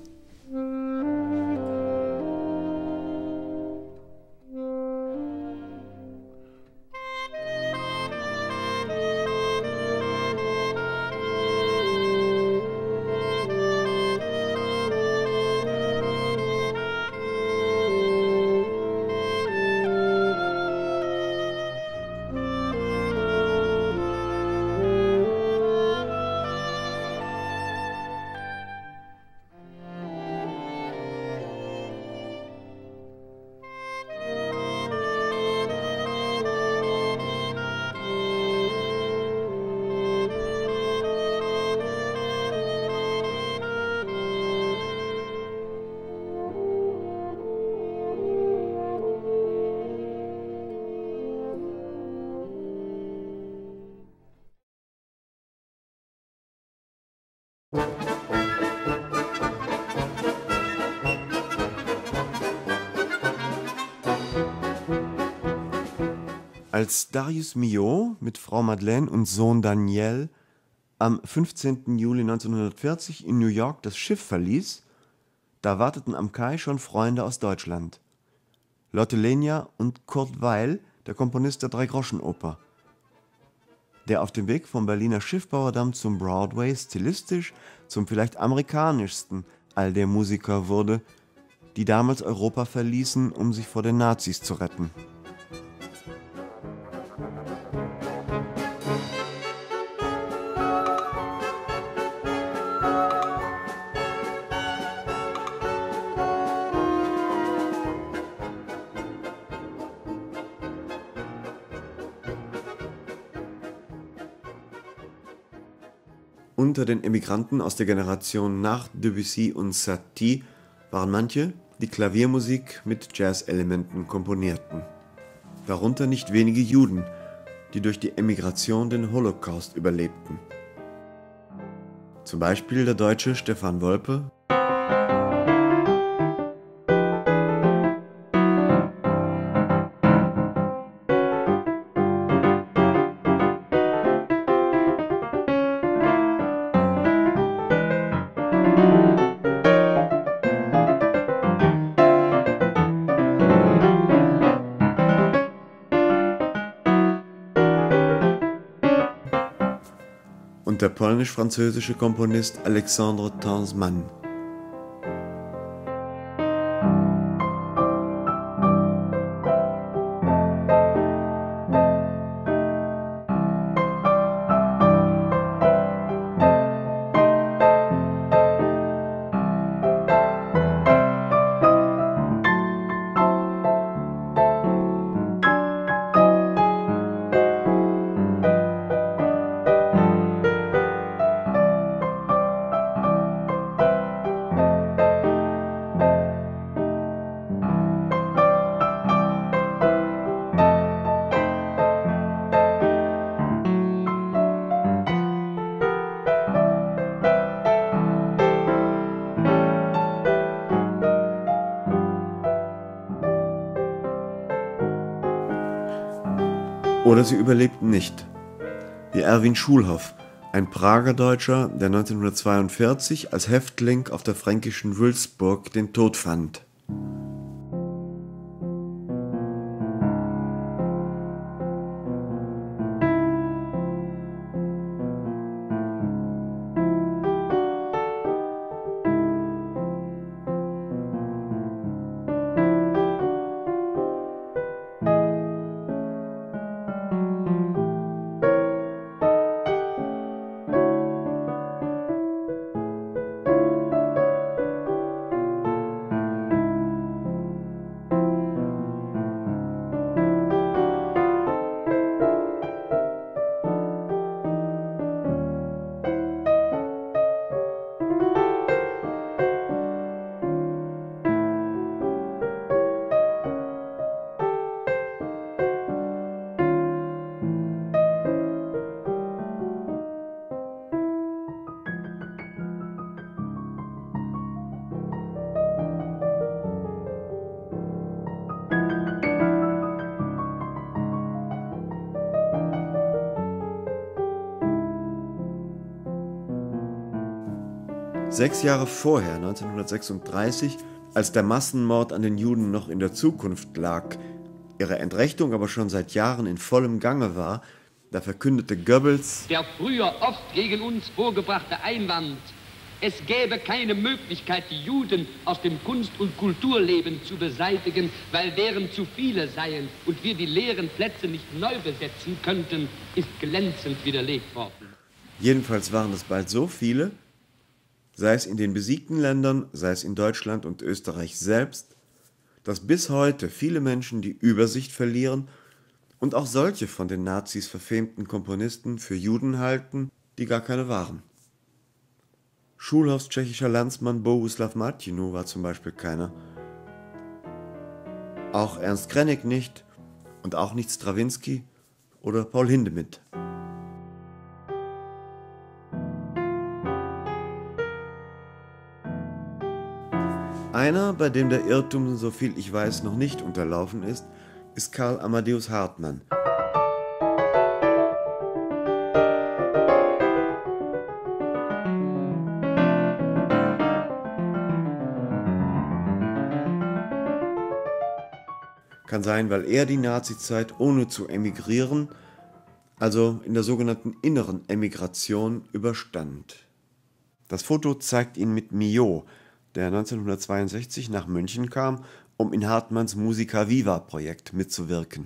Als Darius Milhaud mit Frau Madeleine und Sohn Daniel am fünfzehnten Juli neunzehnhundertvierzig in New York das Schiff verließ, da warteten am Kai schon Freunde aus Deutschland. Lotte Lenya und Kurt Weill, der Komponist der Dreigroschenoper, der auf dem Weg vom Berliner Schiffbauerdamm zum Broadway stilistisch zum vielleicht amerikanischsten all der Musiker wurde, die damals Europa verließen, um sich vor den Nazis zu retten. Unter den Emigranten aus der Generation nach Debussy und Satie waren manche, die Klaviermusik mit Jazz-Elementen komponierten. Darunter nicht wenige Juden, die durch die Emigration den Holocaust überlebten. Zum Beispiel der Deutsche Stefan Wolpe, und der polnisch-französische Komponist Alexandre Tansman. Oder sie überlebten nicht, wie Erwin Schulhoff, ein Prager Deutscher, der neunzehnhundertzweiundvierzig als Häftling auf der fränkischen Wülzburg den Tod fand. Sechs Jahre vorher, neunzehnhundertsechsunddreißig, als der Massenmord an den Juden noch in der Zukunft lag, ihre Entrechtung aber schon seit Jahren in vollem Gange war, da verkündete Goebbels: Der früher oft gegen uns vorgebrachte Einwand, es gäbe keine Möglichkeit, die Juden aus dem Kunst- und Kulturleben zu beseitigen, weil deren zu viele seien und wir die leeren Plätze nicht neu besetzen könnten, ist glänzend widerlegt worden. Jedenfalls waren es bald so viele, sei es in den besiegten Ländern, sei es in Deutschland und Österreich selbst, dass bis heute viele Menschen die Übersicht verlieren und auch solche von den Nazis verfemten Komponisten für Juden halten, die gar keine waren. Schulhoffs tschechischer Landsmann Bohuslav Martinu war zum Beispiel keiner. Auch Ernst Krenek nicht und auch nicht Strawinsky oder Paul Hindemith. Einer, bei dem der Irrtum, soviel ich weiß, noch nicht unterlaufen ist, ist Karl Amadeus Hartmann. Kann sein, weil er die Nazizeit ohne zu emigrieren, also in der sogenannten inneren Emigration, überstand. Das Foto zeigt ihn mit Millot, der neunzehnhundertzweiundsechzig nach München kam, um in Hartmanns Musica Viva-Projekt mitzuwirken.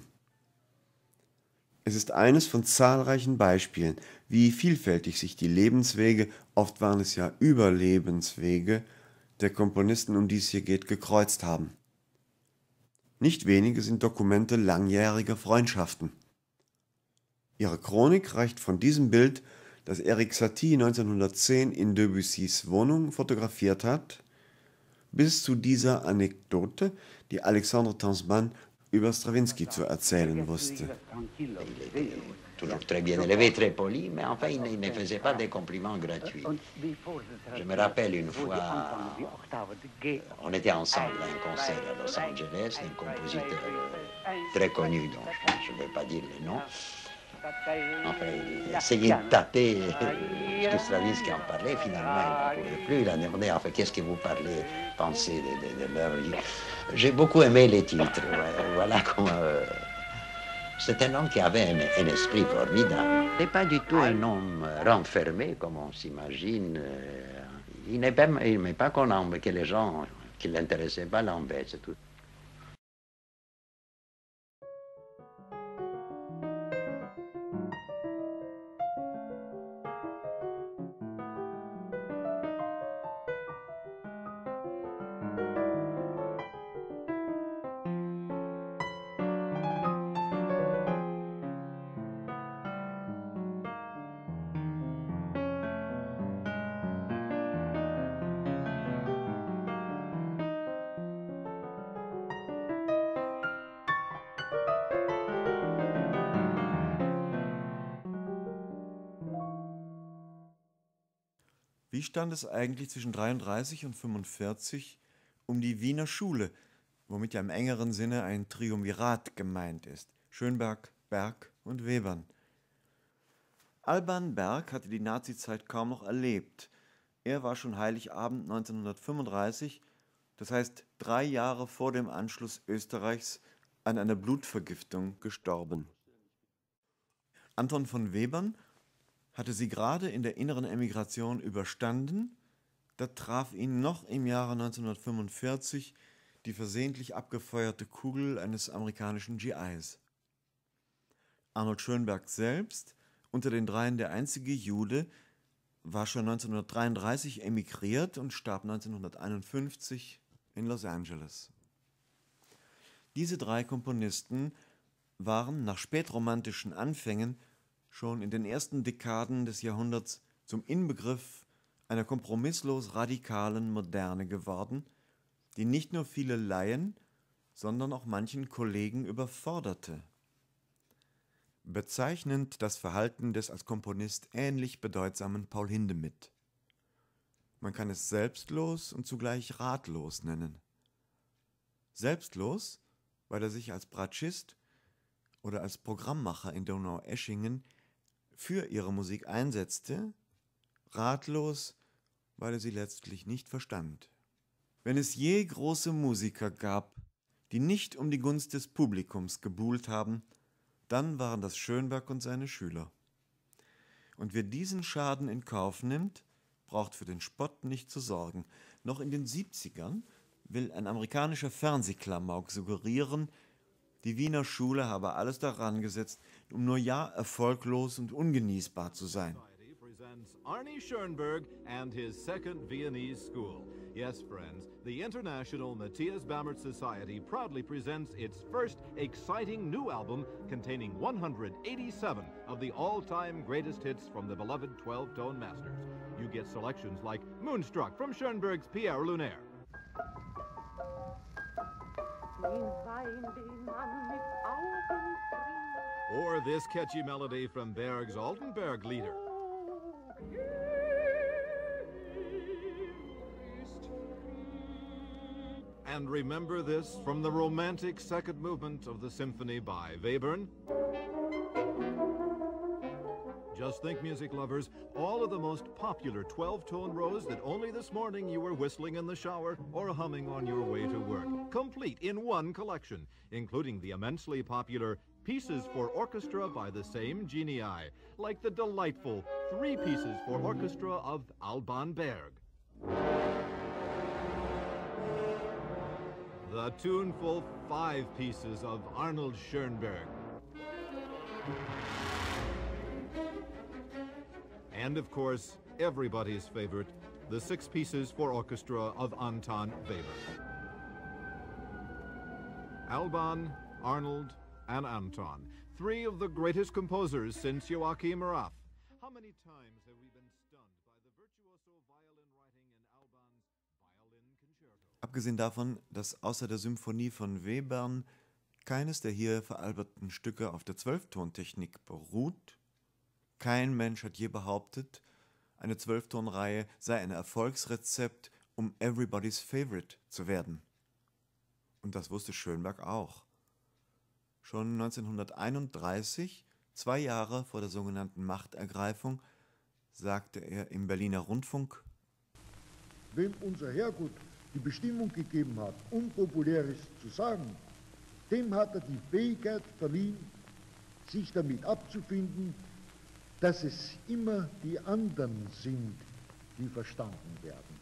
Es ist eines von zahlreichen Beispielen, wie vielfältig sich die Lebenswege, oft waren es ja Überlebenswege, der Komponisten, um die es hier geht, gekreuzt haben. Nicht wenige sind Dokumente langjähriger Freundschaften. Ihre Chronik reicht von diesem Bild, das Erik Satie neunzehnhundertzehn in Debussys Wohnung fotografiert hat, bis zu dieser Anekdote, die Alexandre Tansman über Strawinsky zu erzählen wusste. Toujours très bien élevé, très poli, mais enfin il ne, il ne faisait pas des compliments gratuits. Je me rappelle une fois, on était ensemble à un concert à Los Angeles, un compositeur très connu, dont je ne vais pas dire le nom. Enfin, il essayait de taper ce que Stravinsky en parlait, finalement il ne pouvait plus, il a demandé, enfin, qu'est-ce que vous parlez, pensez de, de, de l'œuvre. J'ai beaucoup aimé les titres, ouais, voilà comment... Euh, c'est un homme qui avait un, un esprit formidable. Il n'est pas du tout un homme renfermé, comme on s'imagine. Il n'aimait pas qu'on en, que les gens qui ne l'intéressaient pas l'embêtent, c'est tout. Wie stand es eigentlich zwischen dreiunddreißig und fünfundvierzig um die Wiener Schule, womit ja im engeren Sinne ein Triumvirat gemeint ist: Schönberg, Berg und Webern. Alban Berg hatte die Nazizeit kaum noch erlebt. Er war schon Heiligabend neunzehnhundertfünfunddreißig, das heißt drei Jahre vor dem Anschluss Österreichs, an einer Blutvergiftung gestorben. Anton von Webern hatte sie gerade in der inneren Emigration überstanden, da traf ihn noch im Jahre neunzehnhundertfünfundvierzig die versehentlich abgefeuerte Kugel eines amerikanischen G Is. Arnold Schönberg selbst, unter den dreien der einzige Jude, war schon neunzehnhundertdreiunddreißig emigriert und starb neunzehnhunderteinundfünfzig in Los Angeles. Diese drei Komponisten waren nach spätromantischen Anfängen schon in den ersten Dekaden des Jahrhunderts zum Inbegriff einer kompromisslos radikalen Moderne geworden, die nicht nur viele Laien, sondern auch manchen Kollegen überforderte. Bezeichnend das Verhalten des als Komponist ähnlich bedeutsamen Paul Hindemith. Man kann es selbstlos und zugleich ratlos nennen. Selbstlos, weil er sich als Bratschist oder als Programmmacher in Donaueschingen für ihre Musik einsetzte, ratlos, weil er sie letztlich nicht verstand. Wenn es je große Musiker gab, die nicht um die Gunst des Publikums gebuhlt haben, dann waren das Schönberg und seine Schüler. Und wer diesen Schaden in Kauf nimmt, braucht für den Spott nicht zu sorgen. Noch in den siebzigern will ein amerikanischer Fernsehklamauk suggerieren, die Wiener Schule habe alles daran gesetzt, um nur ja erfolglos und ungenießbar zu sein. Arnie Schoenberg and his second Viennese school. Yes, friends, the International Matthias Bammert Society proudly presents its first exciting new album containing one hundred eighty-seven of the all-time greatest hits from the beloved twelve-tone masters. You get selections like Moonstruck from Schoenberg's Pierre Lunaire. Or this catchy melody from Berg's Altenberg Lieder. And remember this from the romantic second movement of the symphony by Webern. Just think, music lovers, all of the most popular twelve-tone rows that only this morning you were whistling in the shower or humming on your way to work. Complete in one collection, including the immensely popular Pieces for Orchestra by the same genii, like the delightful Three Pieces for Orchestra of Alban Berg. The tuneful Five Pieces of Arnold Schoenberg. And of course, everybody's favorite, the Six Pieces for Orchestra of Anton Weber. Alban, Arnold, and Anton, three of the greatest composers since Joachim Raff. How many times have we been stunned by the virtuoso violin writing in Alban's Violin Concerto? Abgesehen davon, dass außer der Symphonie von Webern keines der hier veralberten Stücke auf der Zwölftontechnik beruht, kein Mensch hat je behauptet, eine Zwölftonreihe sei ein Erfolgsrezept, um Everybody's Favorite zu werden. Und das wusste Schoenberg auch. Schon neunzehnhunderteinunddreißig, zwei Jahre vor der sogenannten Machtergreifung, sagte er im Berliner Rundfunk: Wem unser Herrgott die Bestimmung gegeben hat, Unpopuläres zu sagen, dem hat er die Fähigkeit verliehen, sich damit abzufinden, dass es immer die anderen sind, die verstanden werden.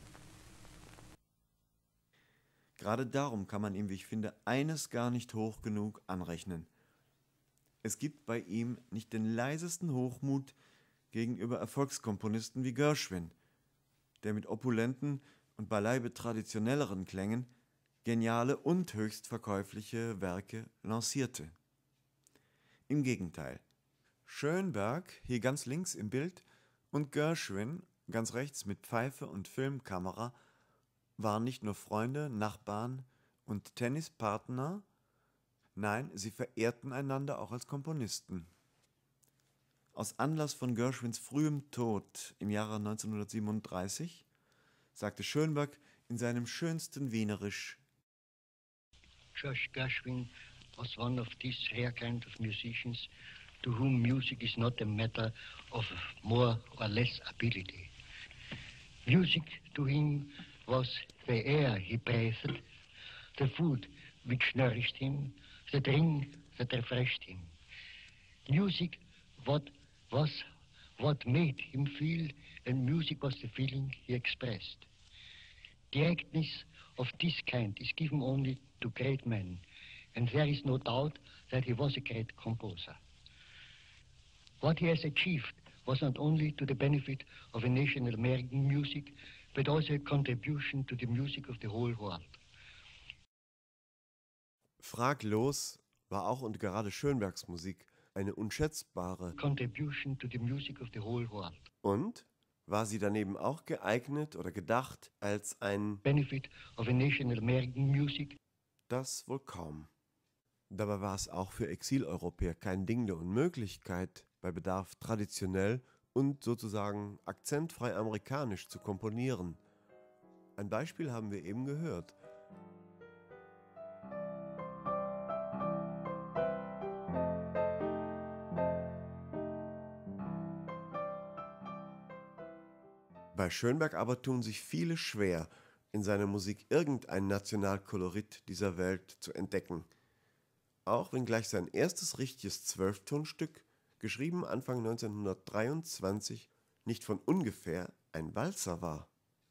Gerade darum kann man ihm, wie ich finde, eines gar nicht hoch genug anrechnen. Es gibt bei ihm nicht den leisesten Hochmut gegenüber Erfolgskomponisten wie Gershwin, der mit opulenten und beileibe traditionelleren Klängen geniale und höchst verkäufliche Werke lancierte. Im Gegenteil, Schoenberg, hier ganz links im Bild, und Gershwin, ganz rechts mit Pfeife und Filmkamera, waren nicht nur Freunde, Nachbarn und Tennispartner, nein, sie verehrten einander auch als Komponisten. Aus Anlass von Gershwins frühem Tod im Jahre neunzehnhundertsiebenunddreißig sagte Schoenberg in seinem schönsten Wienerisch: George Gershwin was one of these rare kind of musicians to whom music is not a matter of more or less ability. Music to him was the air he breathed, the food which nourished him, the drink that refreshed him. Music what was what made him feel, and music was the feeling he expressed. Directness of this kind is given only to great men, and there is no doubt that he was a great composer. What he has achieved was not only to the benefit of a national American music, but also a contribution to the music of the whole world. Fraglos war auch und gerade Schoenbergs Musik eine unschätzbare Contribution to the music of the whole world. Und war sie daneben auch geeignet oder gedacht als ein Benefit of a national American music? Das wohl kaum. Dabei war es auch für Exileuropäer kein Ding der Unmöglichkeit, bei Bedarf traditionell und sozusagen akzentfrei amerikanisch zu komponieren. Ein Beispiel haben wir eben gehört. Bei Schönberg aber tun sich viele schwer, in seiner Musik irgendein Nationalkolorit dieser Welt zu entdecken. Auch wenn gleich sein erstes richtiges Zwölftonstück, geschrieben Anfang neunzehnhundertdreiundzwanzig, nicht von ungefähr ein Walzer war.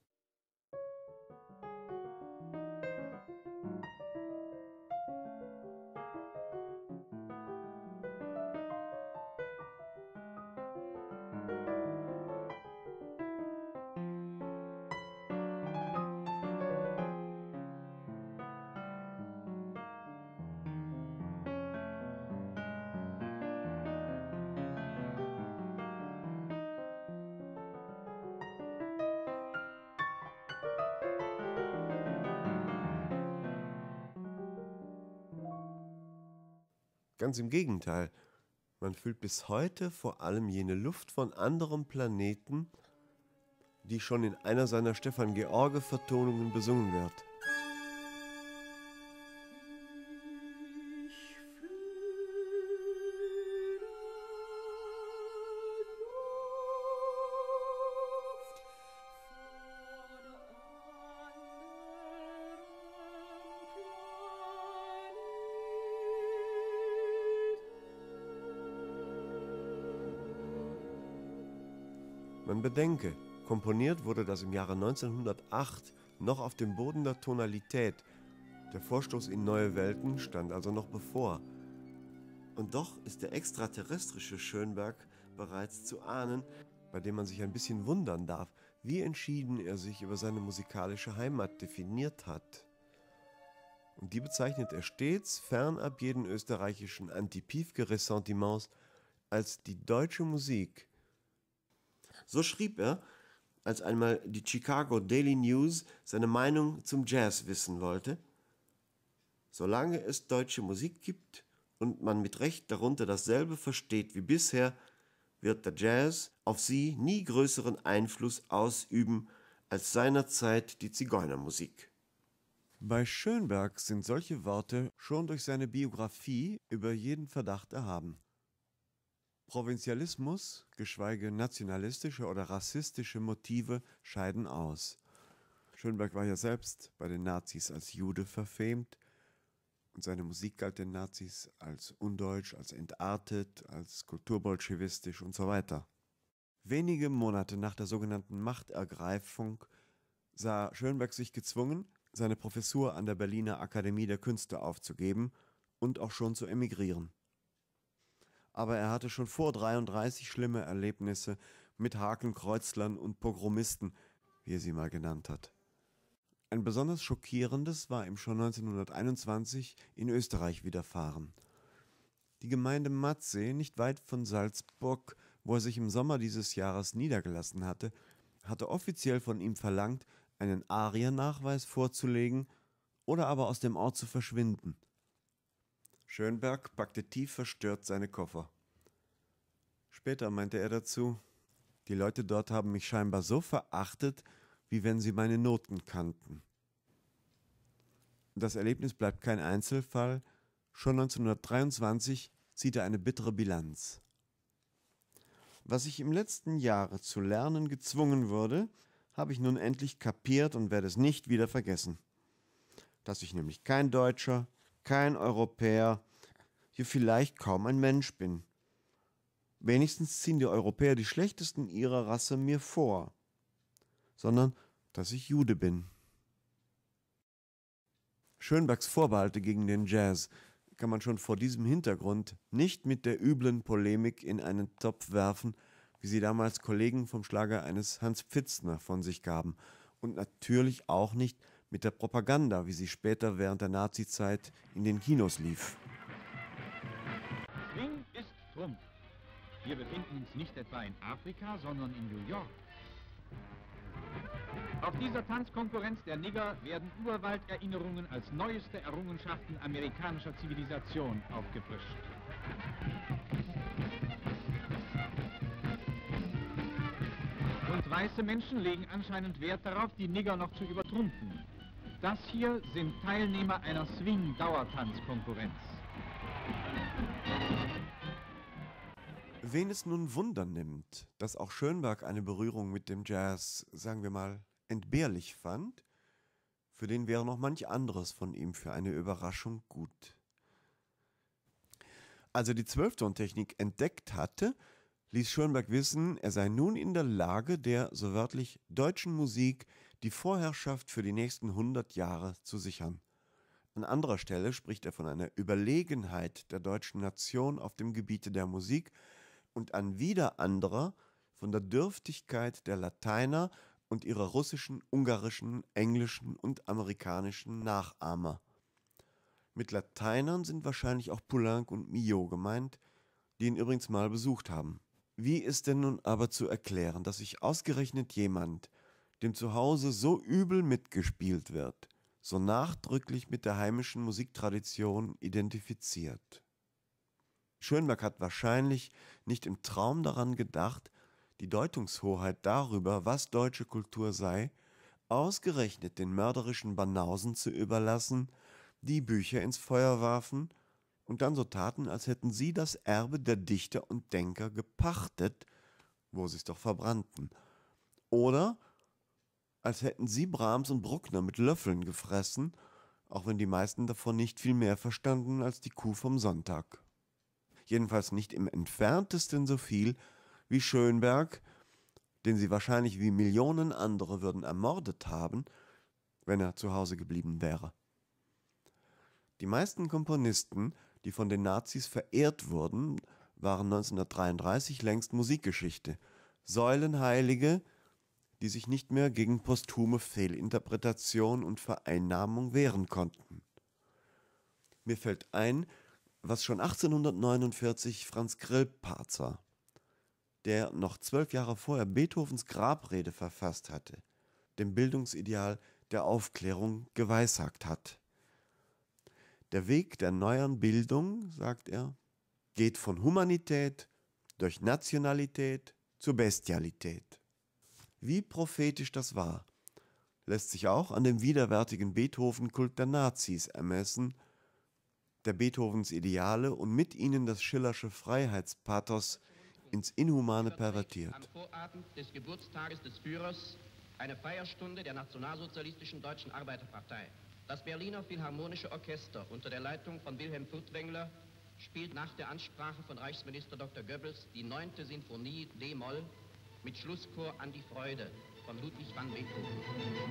Ganz im Gegenteil, man fühlt bis heute vor allem jene Luft von anderem Planeten, die schon in einer seiner Stefan-George-Vertonungen besungen wird. Man bedenke, komponiert wurde das im Jahre neunzehnhundertacht noch auf dem Boden der Tonalität. Der Vorstoß in neue Welten stand also noch bevor. Und doch ist der extraterrestrische Schönberg bereits zu ahnen, bei dem man sich ein bisschen wundern darf, wie entschieden er sich über seine musikalische Heimat definiert hat. Und die bezeichnet er stets, fernab jeden österreichischen Anti-Piefke-Ressentiments, als die deutsche Musik. So schrieb er, als einmal die Chicago Daily News seine Meinung zum Jazz wissen wollte: Solange es deutsche Musik gibt und man mit Recht darunter dasselbe versteht wie bisher, wird der Jazz auf sie nie größeren Einfluss ausüben als seinerzeit die Zigeunermusik. Bei Schönberg sind solche Worte schon durch seine Biografie über jeden Verdacht erhaben. Provinzialismus, geschweige nationalistische oder rassistische Motive scheiden aus. Schönberg war ja selbst bei den Nazis als Jude verfemt und seine Musik galt den Nazis als undeutsch, als entartet, als kulturbolschewistisch und so weiter. Wenige Monate nach der sogenannten Machtergreifung sah Schönberg sich gezwungen, seine Professur an der Berliner Akademie der Künste aufzugeben und auch schon zu emigrieren. Aber er hatte schon vor dreiunddreißig schlimme Erlebnisse mit Hakenkreuzlern und Pogromisten, wie er sie mal genannt hat. Ein besonders schockierendes war ihm schon neunzehnhunderteinundzwanzig in Österreich widerfahren. Die Gemeinde Matzee, nicht weit von Salzburg, wo er sich im Sommer dieses Jahres niedergelassen hatte, hatte offiziell von ihm verlangt, einen Ariernachweis vorzulegen oder aber aus dem Ort zu verschwinden. Schönberg packte tief verstört seine Koffer. Später meinte er dazu: Die Leute dort haben mich scheinbar so verachtet, wie wenn sie meine Noten kannten. Das Erlebnis bleibt kein Einzelfall. Schon neunzehnhundertdreiundzwanzig zieht er eine bittere Bilanz. Was ich im letzten Jahre zu lernen gezwungen wurde, habe ich nun endlich kapiert und werde es nicht wieder vergessen. Dass ich nämlich kein Deutscher, kein Europäer, ja vielleicht kaum ein Mensch bin. Wenigstens ziehen die Europäer die schlechtesten ihrer Rasse mir vor, sondern dass ich Jude bin. Schönbergs Vorbehalte gegen den Jazz kann man schon vor diesem Hintergrund nicht mit der üblen Polemik in einen Topf werfen, wie sie damals Kollegen vom Schlager eines Hans Pfitzner von sich gaben, und natürlich auch nicht mit der Propaganda, wie sie später während der Nazizeit in den Kinos lief. Swing ist Trumpf. Wir befinden uns nicht etwa in Afrika, sondern in New York. Auf dieser Tanzkonkurrenz der Nigger werden Urwalderinnerungen als neueste Errungenschaften amerikanischer Zivilisation aufgefrischt. Und weiße Menschen legen anscheinend Wert darauf, die Nigger noch zu übertrumpfen. Das hier sind Teilnehmer einer Swing-Dauertanzkonkurrenz. Wen es nun Wunder nimmt, dass auch Schönberg eine Berührung mit dem Jazz, sagen wir mal, entbehrlich fand, für den wäre noch manch anderes von ihm für eine Überraschung gut. Als er die Zwölftontechnik entdeckt hatte, ließ Schönberg wissen, er sei nun in der Lage, der, so wörtlich, deutschen Musik die Vorherrschaft für die nächsten hundert Jahre zu sichern. An anderer Stelle spricht er von einer Überlegenheit der deutschen Nation auf dem Gebiete der Musik und an wieder anderer von der Dürftigkeit der Lateiner und ihrer russischen, ungarischen, englischen und amerikanischen Nachahmer. Mit Lateinern sind wahrscheinlich auch Poulenc und Milhaud gemeint, die ihn übrigens mal besucht haben. Wie ist denn nun aber zu erklären, dass sich ausgerechnet jemand, dem zu Hause so übel mitgespielt wird, so nachdrücklich mit der heimischen Musiktradition identifiziert? Schönberg hat wahrscheinlich nicht im Traum daran gedacht, die Deutungshoheit darüber, was deutsche Kultur sei, ausgerechnet den mörderischen Banausen zu überlassen, die Bücher ins Feuer warfen und dann so taten, als hätten sie das Erbe der Dichter und Denker gepachtet, wo sie es doch verbrannten. Oder als hätten sie Brahms und Bruckner mit Löffeln gefressen, auch wenn die meisten davon nicht viel mehr verstanden als die Kuh vom Sonntag. Jedenfalls nicht im entferntesten so viel wie Schönberg, den sie wahrscheinlich wie Millionen andere würden ermordet haben, wenn er zu Hause geblieben wäre. Die meisten Komponisten, die von den Nazis verehrt wurden, waren neunzehnhundertdreiunddreißig längst Musikgeschichte. Säulenheilige, die sich nicht mehr gegen posthume Fehlinterpretation und Vereinnahmung wehren konnten. Mir fällt ein, was schon achtzehnhundertneunundvierzig Franz Grillparzer, der noch zwölf Jahre vorher Beethovens Grabrede verfasst hatte, dem Bildungsideal der Aufklärung geweissagt hat. Der Weg der neueren Bildung, sagt er, geht von Humanität durch Nationalität zur Bestialität. Wie prophetisch das war, lässt sich auch an dem widerwärtigen Beethoven-Kult der Nazis ermessen, der Beethovens Ideale und mit ihnen das Schillersche Freiheitspathos ins Inhumane pervertiert. Am Vorabend des Geburtstages des Führers eine Feierstunde der Nationalsozialistischen Deutschen Arbeiterpartei. Das Berliner Philharmonische Orchester unter der Leitung von Wilhelm Furtwängler spielt nach der Ansprache von Reichsminister Doktor Goebbels die neunte Sinfonie D-Moll mit Schlusschor An die Freude von Ludwig van Beethoven.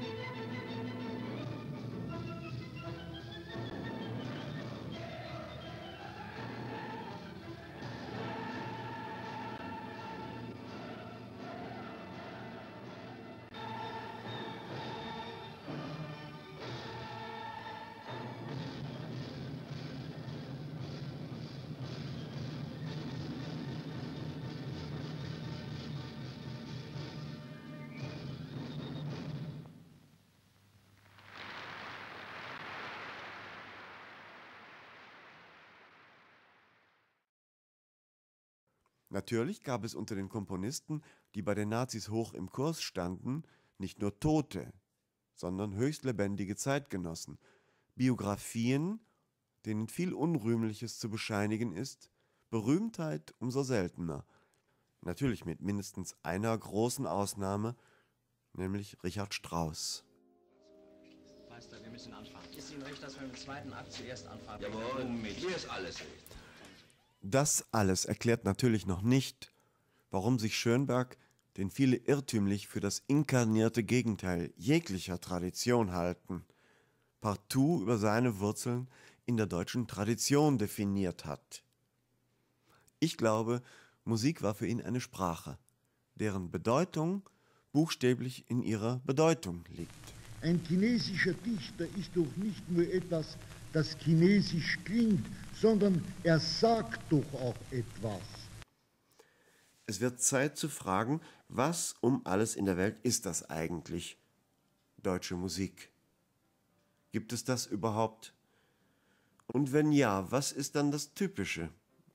Natürlich gab es unter den Komponisten, die bei den Nazis hoch im Kurs standen, nicht nur Tote, sondern höchst lebendige Zeitgenossen, Biografien, denen viel Unrühmliches zu bescheinigen ist, Berühmtheit umso seltener. Natürlich mit mindestens einer großen Ausnahme, nämlich Richard Strauss. Meister, wir müssen anfangen. Ist Ihnen recht, dass wir im zweiten Akt zuerst anfangen? Jawohl, mir ist alles recht. Das alles erklärt natürlich noch nicht, warum sich Schönberg, den viele irrtümlich für das inkarnierte Gegenteil jeglicher Tradition halten, partout über seine Wurzeln in der deutschen Tradition definiert hat. Ich glaube, Musik war für ihn eine Sprache, deren Bedeutung buchstäblich in ihrer Bedeutung liegt. Ein chinesischer Dichter ist doch nicht nur etwas, das chinesisch klingt, sondern er sagt doch auch etwas. Es wird Zeit zu fragen, was um alles in der Welt ist das eigentlich? Deutsche Musik. Gibt es das überhaupt? Und wenn ja, was ist dann das Typische?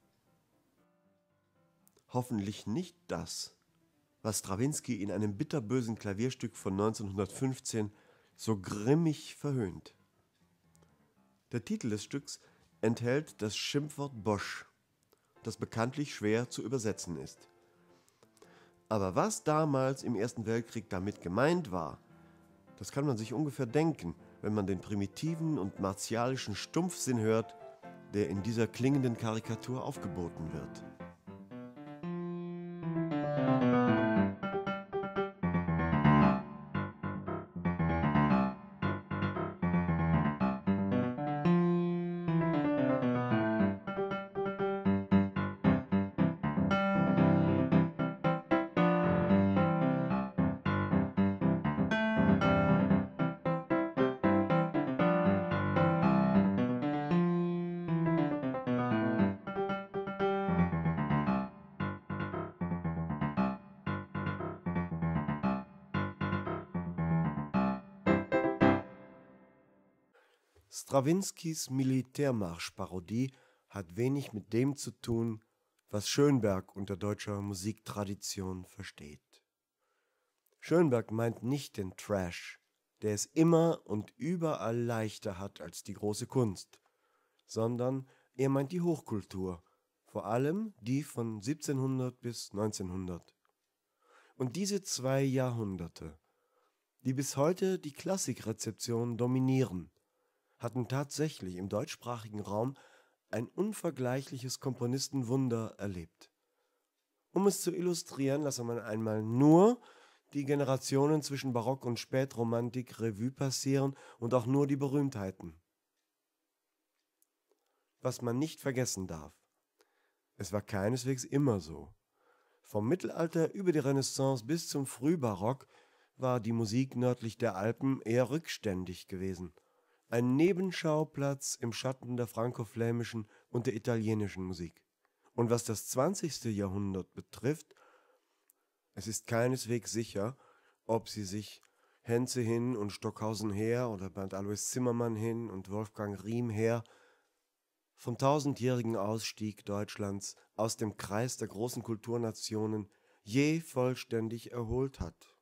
Hoffentlich nicht das, was Strawinsky in einem bitterbösen Klavierstück von neunzehnhundertfünfzehn so grimmig verhöhnt. Der Titel des Stücks enthält das Schimpfwort Bosch, das bekanntlich schwer zu übersetzen ist. Aber was damals im Ersten Weltkrieg damit gemeint war, das kann man sich ungefähr denken, wenn man den primitiven und martialischen Stumpfsinn hört, der in dieser klingenden Karikatur aufgeboten wird. Strawinskys Militärmarschparodie hat wenig mit dem zu tun, was Schönberg unter deutscher Musiktradition versteht. Schönberg meint nicht den Trash, der es immer und überall leichter hat als die große Kunst, sondern er meint die Hochkultur, vor allem die von siebzehnhundert bis neunzehnhundert. Und diese zwei Jahrhunderte, die bis heute die Klassikrezeption dominieren, hatten tatsächlich im deutschsprachigen Raum ein unvergleichliches Komponistenwunder erlebt. Um es zu illustrieren, lasse man einmal nur die Generationen zwischen Barock und Spätromantik Revue passieren und auch nur die Berühmtheiten. Was man nicht vergessen darf: Es war keineswegs immer so. Vom Mittelalter über die Renaissance bis zum Frühbarock war die Musik nördlich der Alpen eher rückständig gewesen. Ein Nebenschauplatz im Schatten der frankoflämischen und der italienischen Musik. Und was das zwanzigste Jahrhundert betrifft, es ist keineswegs sicher, ob sie sich Henze hin und Stockhausen her oder Bernd Alois Zimmermann hin und Wolfgang Riem her vom tausendjährigen Ausstieg Deutschlands aus dem Kreis der großen Kulturnationen je vollständig erholt hat.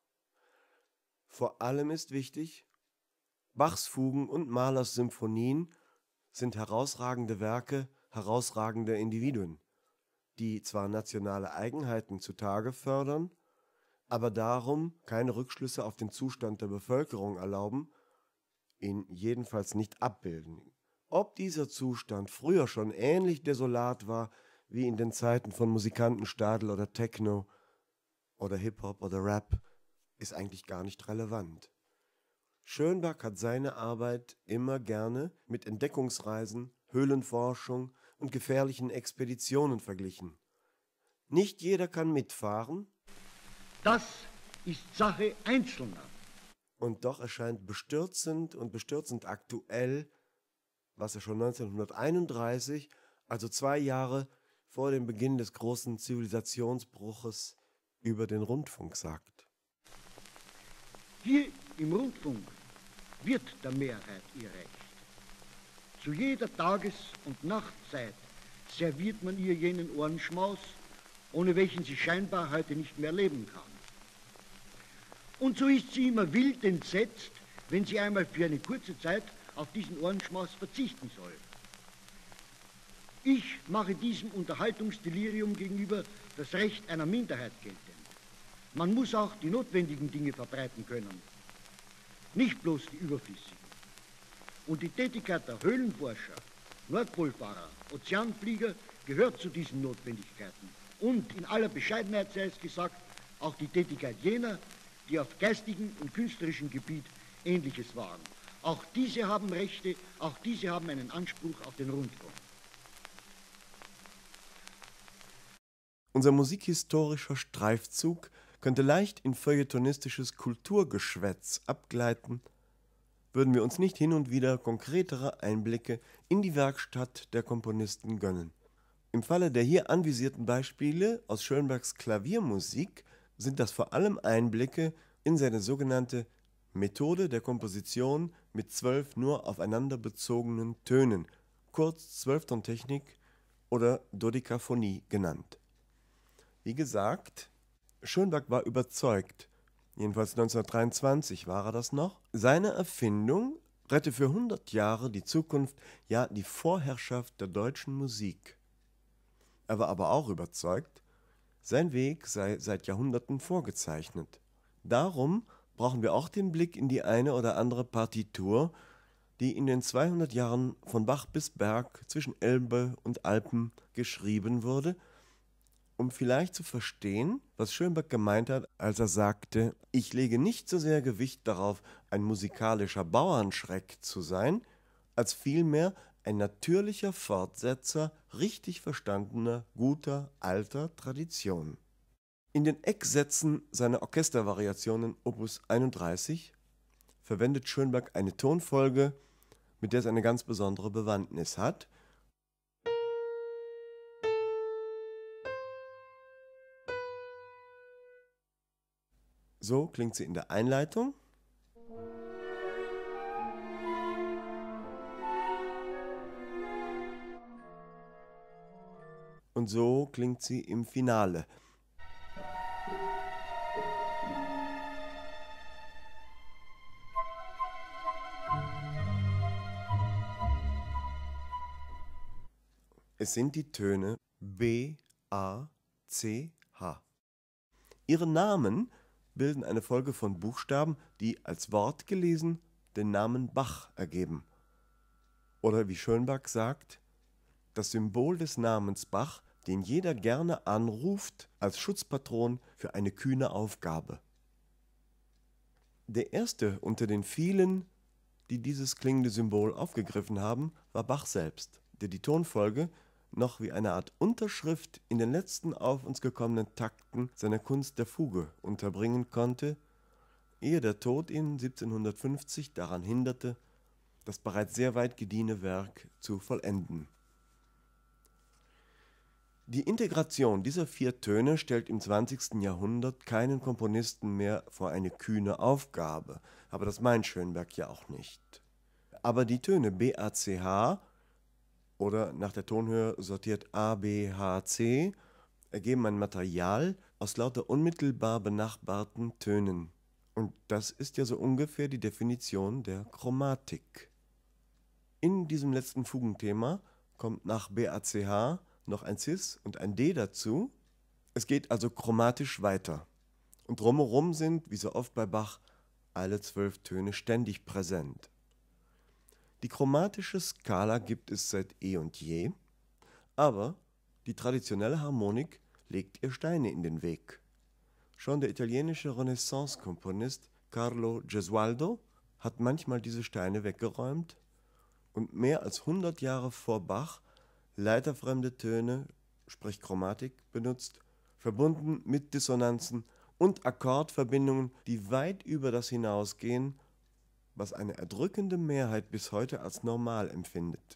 Vor allem ist wichtig: Bachs Fugen und Mahlers Symphonien sind herausragende Werke herausragender Individuen, die zwar nationale Eigenheiten zutage fördern, aber darum keine Rückschlüsse auf den Zustand der Bevölkerung erlauben, ihn jedenfalls nicht abbilden. Ob dieser Zustand früher schon ähnlich desolat war wie in den Zeiten von Musikanten Stadl oder Techno oder Hip-Hop oder Rap, ist eigentlich gar nicht relevant. Schönberg hat seine Arbeit immer gerne mit Entdeckungsreisen, Höhlenforschung und gefährlichen Expeditionen verglichen. Nicht jeder kann mitfahren. Das ist Sache Einzelner. Und doch erscheint bestürzend und bestürzend aktuell, was er schon neunzehnhunderteinunddreißig, also zwei Jahre vor dem Beginn des großen Zivilisationsbruches, über den Rundfunk sagt. Hier im Rundfunk wird der Mehrheit ihr Recht. Zu jeder Tages- und Nachtzeit serviert man ihr jenen Ohrenschmaus, ohne welchen sie scheinbar heute nicht mehr leben kann. Und so ist sie immer wild entsetzt, wenn sie einmal für eine kurze Zeit auf diesen Ohrenschmaus verzichten soll. Ich mache diesem Unterhaltungsdelirium gegenüber das Recht einer Minderheit geltend. Man muss auch die notwendigen Dinge verbreiten können, nicht bloß die überflüssigen. Und die Tätigkeit der Höhlenforscher, Nordpolfahrer, Ozeanflieger gehört zu diesen Notwendigkeiten. Und in aller Bescheidenheit sei es gesagt, auch die Tätigkeit jener, die auf geistigem und künstlerischem Gebiet Ähnliches waren. Auch diese haben Rechte, auch diese haben einen Anspruch auf den Rundfunk. Unser musikhistorischer Streifzug könnte leicht in feuilletonistisches Kulturgeschwätz abgleiten, würden wir uns nicht hin und wieder konkretere Einblicke in die Werkstatt der Komponisten gönnen. Im Falle der hier anvisierten Beispiele aus Schönbergs Klaviermusik sind das vor allem Einblicke in seine sogenannte Methode der Komposition mit zwölf nur aufeinander bezogenen Tönen, kurz Zwölftontechnik oder Dodekaphonie genannt. Wie gesagt, Schönberg war überzeugt, jedenfalls neunzehnhundertdreiundzwanzig war er das noch, seine Erfindung rette für hundert Jahre die Zukunft, ja die Vorherrschaft der deutschen Musik. Er war aber auch überzeugt, sein Weg sei seit Jahrhunderten vorgezeichnet. Darum brauchen wir auch den Blick in die eine oder andere Partitur, die in den zweihundert Jahren von Bach bis Berg zwischen Elbe und Alpen geschrieben wurde, um vielleicht zu verstehen, was Schönberg gemeint hat, als er sagte, ich lege nicht so sehr Gewicht darauf, ein musikalischer Bauernschreck zu sein, als vielmehr ein natürlicher Fortsetzer richtig verstandener, guter, alter Tradition. In den Ecksätzen seiner Orchestervariationen Opus einunddreißig verwendet Schönberg eine Tonfolge, mit der es eine ganz besondere Bewandtnis hat. So klingt sie in der Einleitung. Und so klingt sie im Finale. Es sind die Töne B, A, C, H. Ihre Namen bilden eine Folge von Buchstaben, die als Wort gelesen den Namen Bach ergeben. Oder wie Schönberg sagt, das Symbol des Namens Bach, den jeder gerne anruft als Schutzpatron für eine kühne Aufgabe. Der erste unter den vielen, die dieses klingende Symbol aufgegriffen haben, war Bach selbst, der die Tonfolge noch wie eine Art Unterschrift in den letzten auf uns gekommenen Takten seiner Kunst der Fuge unterbringen konnte, ehe der Tod ihn siebzehnhundertfünfzig daran hinderte, das bereits sehr weit gediehene Werk zu vollenden. Die Integration dieser vier Töne stellt im zwanzigsten Jahrhundert keinen Komponisten mehr vor eine kühne Aufgabe, aber das meint Schönberg ja auch nicht. Aber die Töne B, A, C, H oder nach der Tonhöhe sortiert A, B, H, C ergeben ein Material aus lauter unmittelbar benachbarten Tönen. Und das ist ja so ungefähr die Definition der Chromatik. In diesem letzten Fugenthema kommt nach B, A, C, H noch ein Cis und ein D dazu. Es geht also chromatisch weiter. Und drumherum sind, wie so oft bei Bach, alle zwölf Töne ständig präsent. Die chromatische Skala gibt es seit eh und je, aber die traditionelle Harmonik legt ihr Steine in den Weg. Schon der italienische Renaissance-Komponist Carlo Gesualdo hat manchmal diese Steine weggeräumt und mehr als hundert Jahre vor Bach leiterfremde Töne, sprich Chromatik, benutzt, verbunden mit Dissonanzen und Akkordverbindungen, die weit über das hinausgehen, was eine erdrückende Mehrheit bis heute als normal empfindet.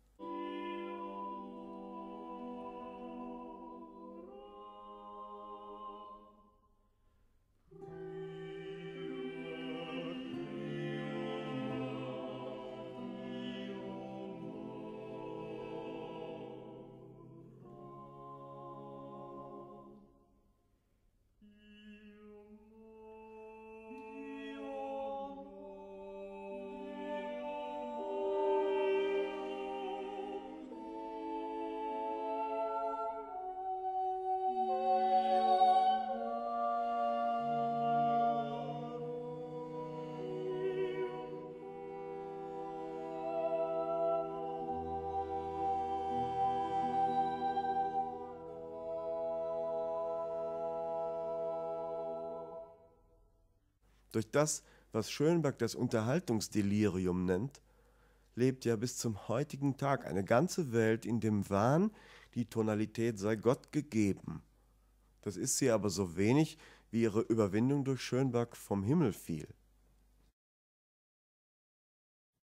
Durch das, was Schönberg das Unterhaltungsdelirium nennt, lebt ja bis zum heutigen Tag eine ganze Welt in dem Wahn, die Tonalität sei Gott gegeben. Das ist sie aber so wenig, wie ihre Überwindung durch Schönberg vom Himmel fiel.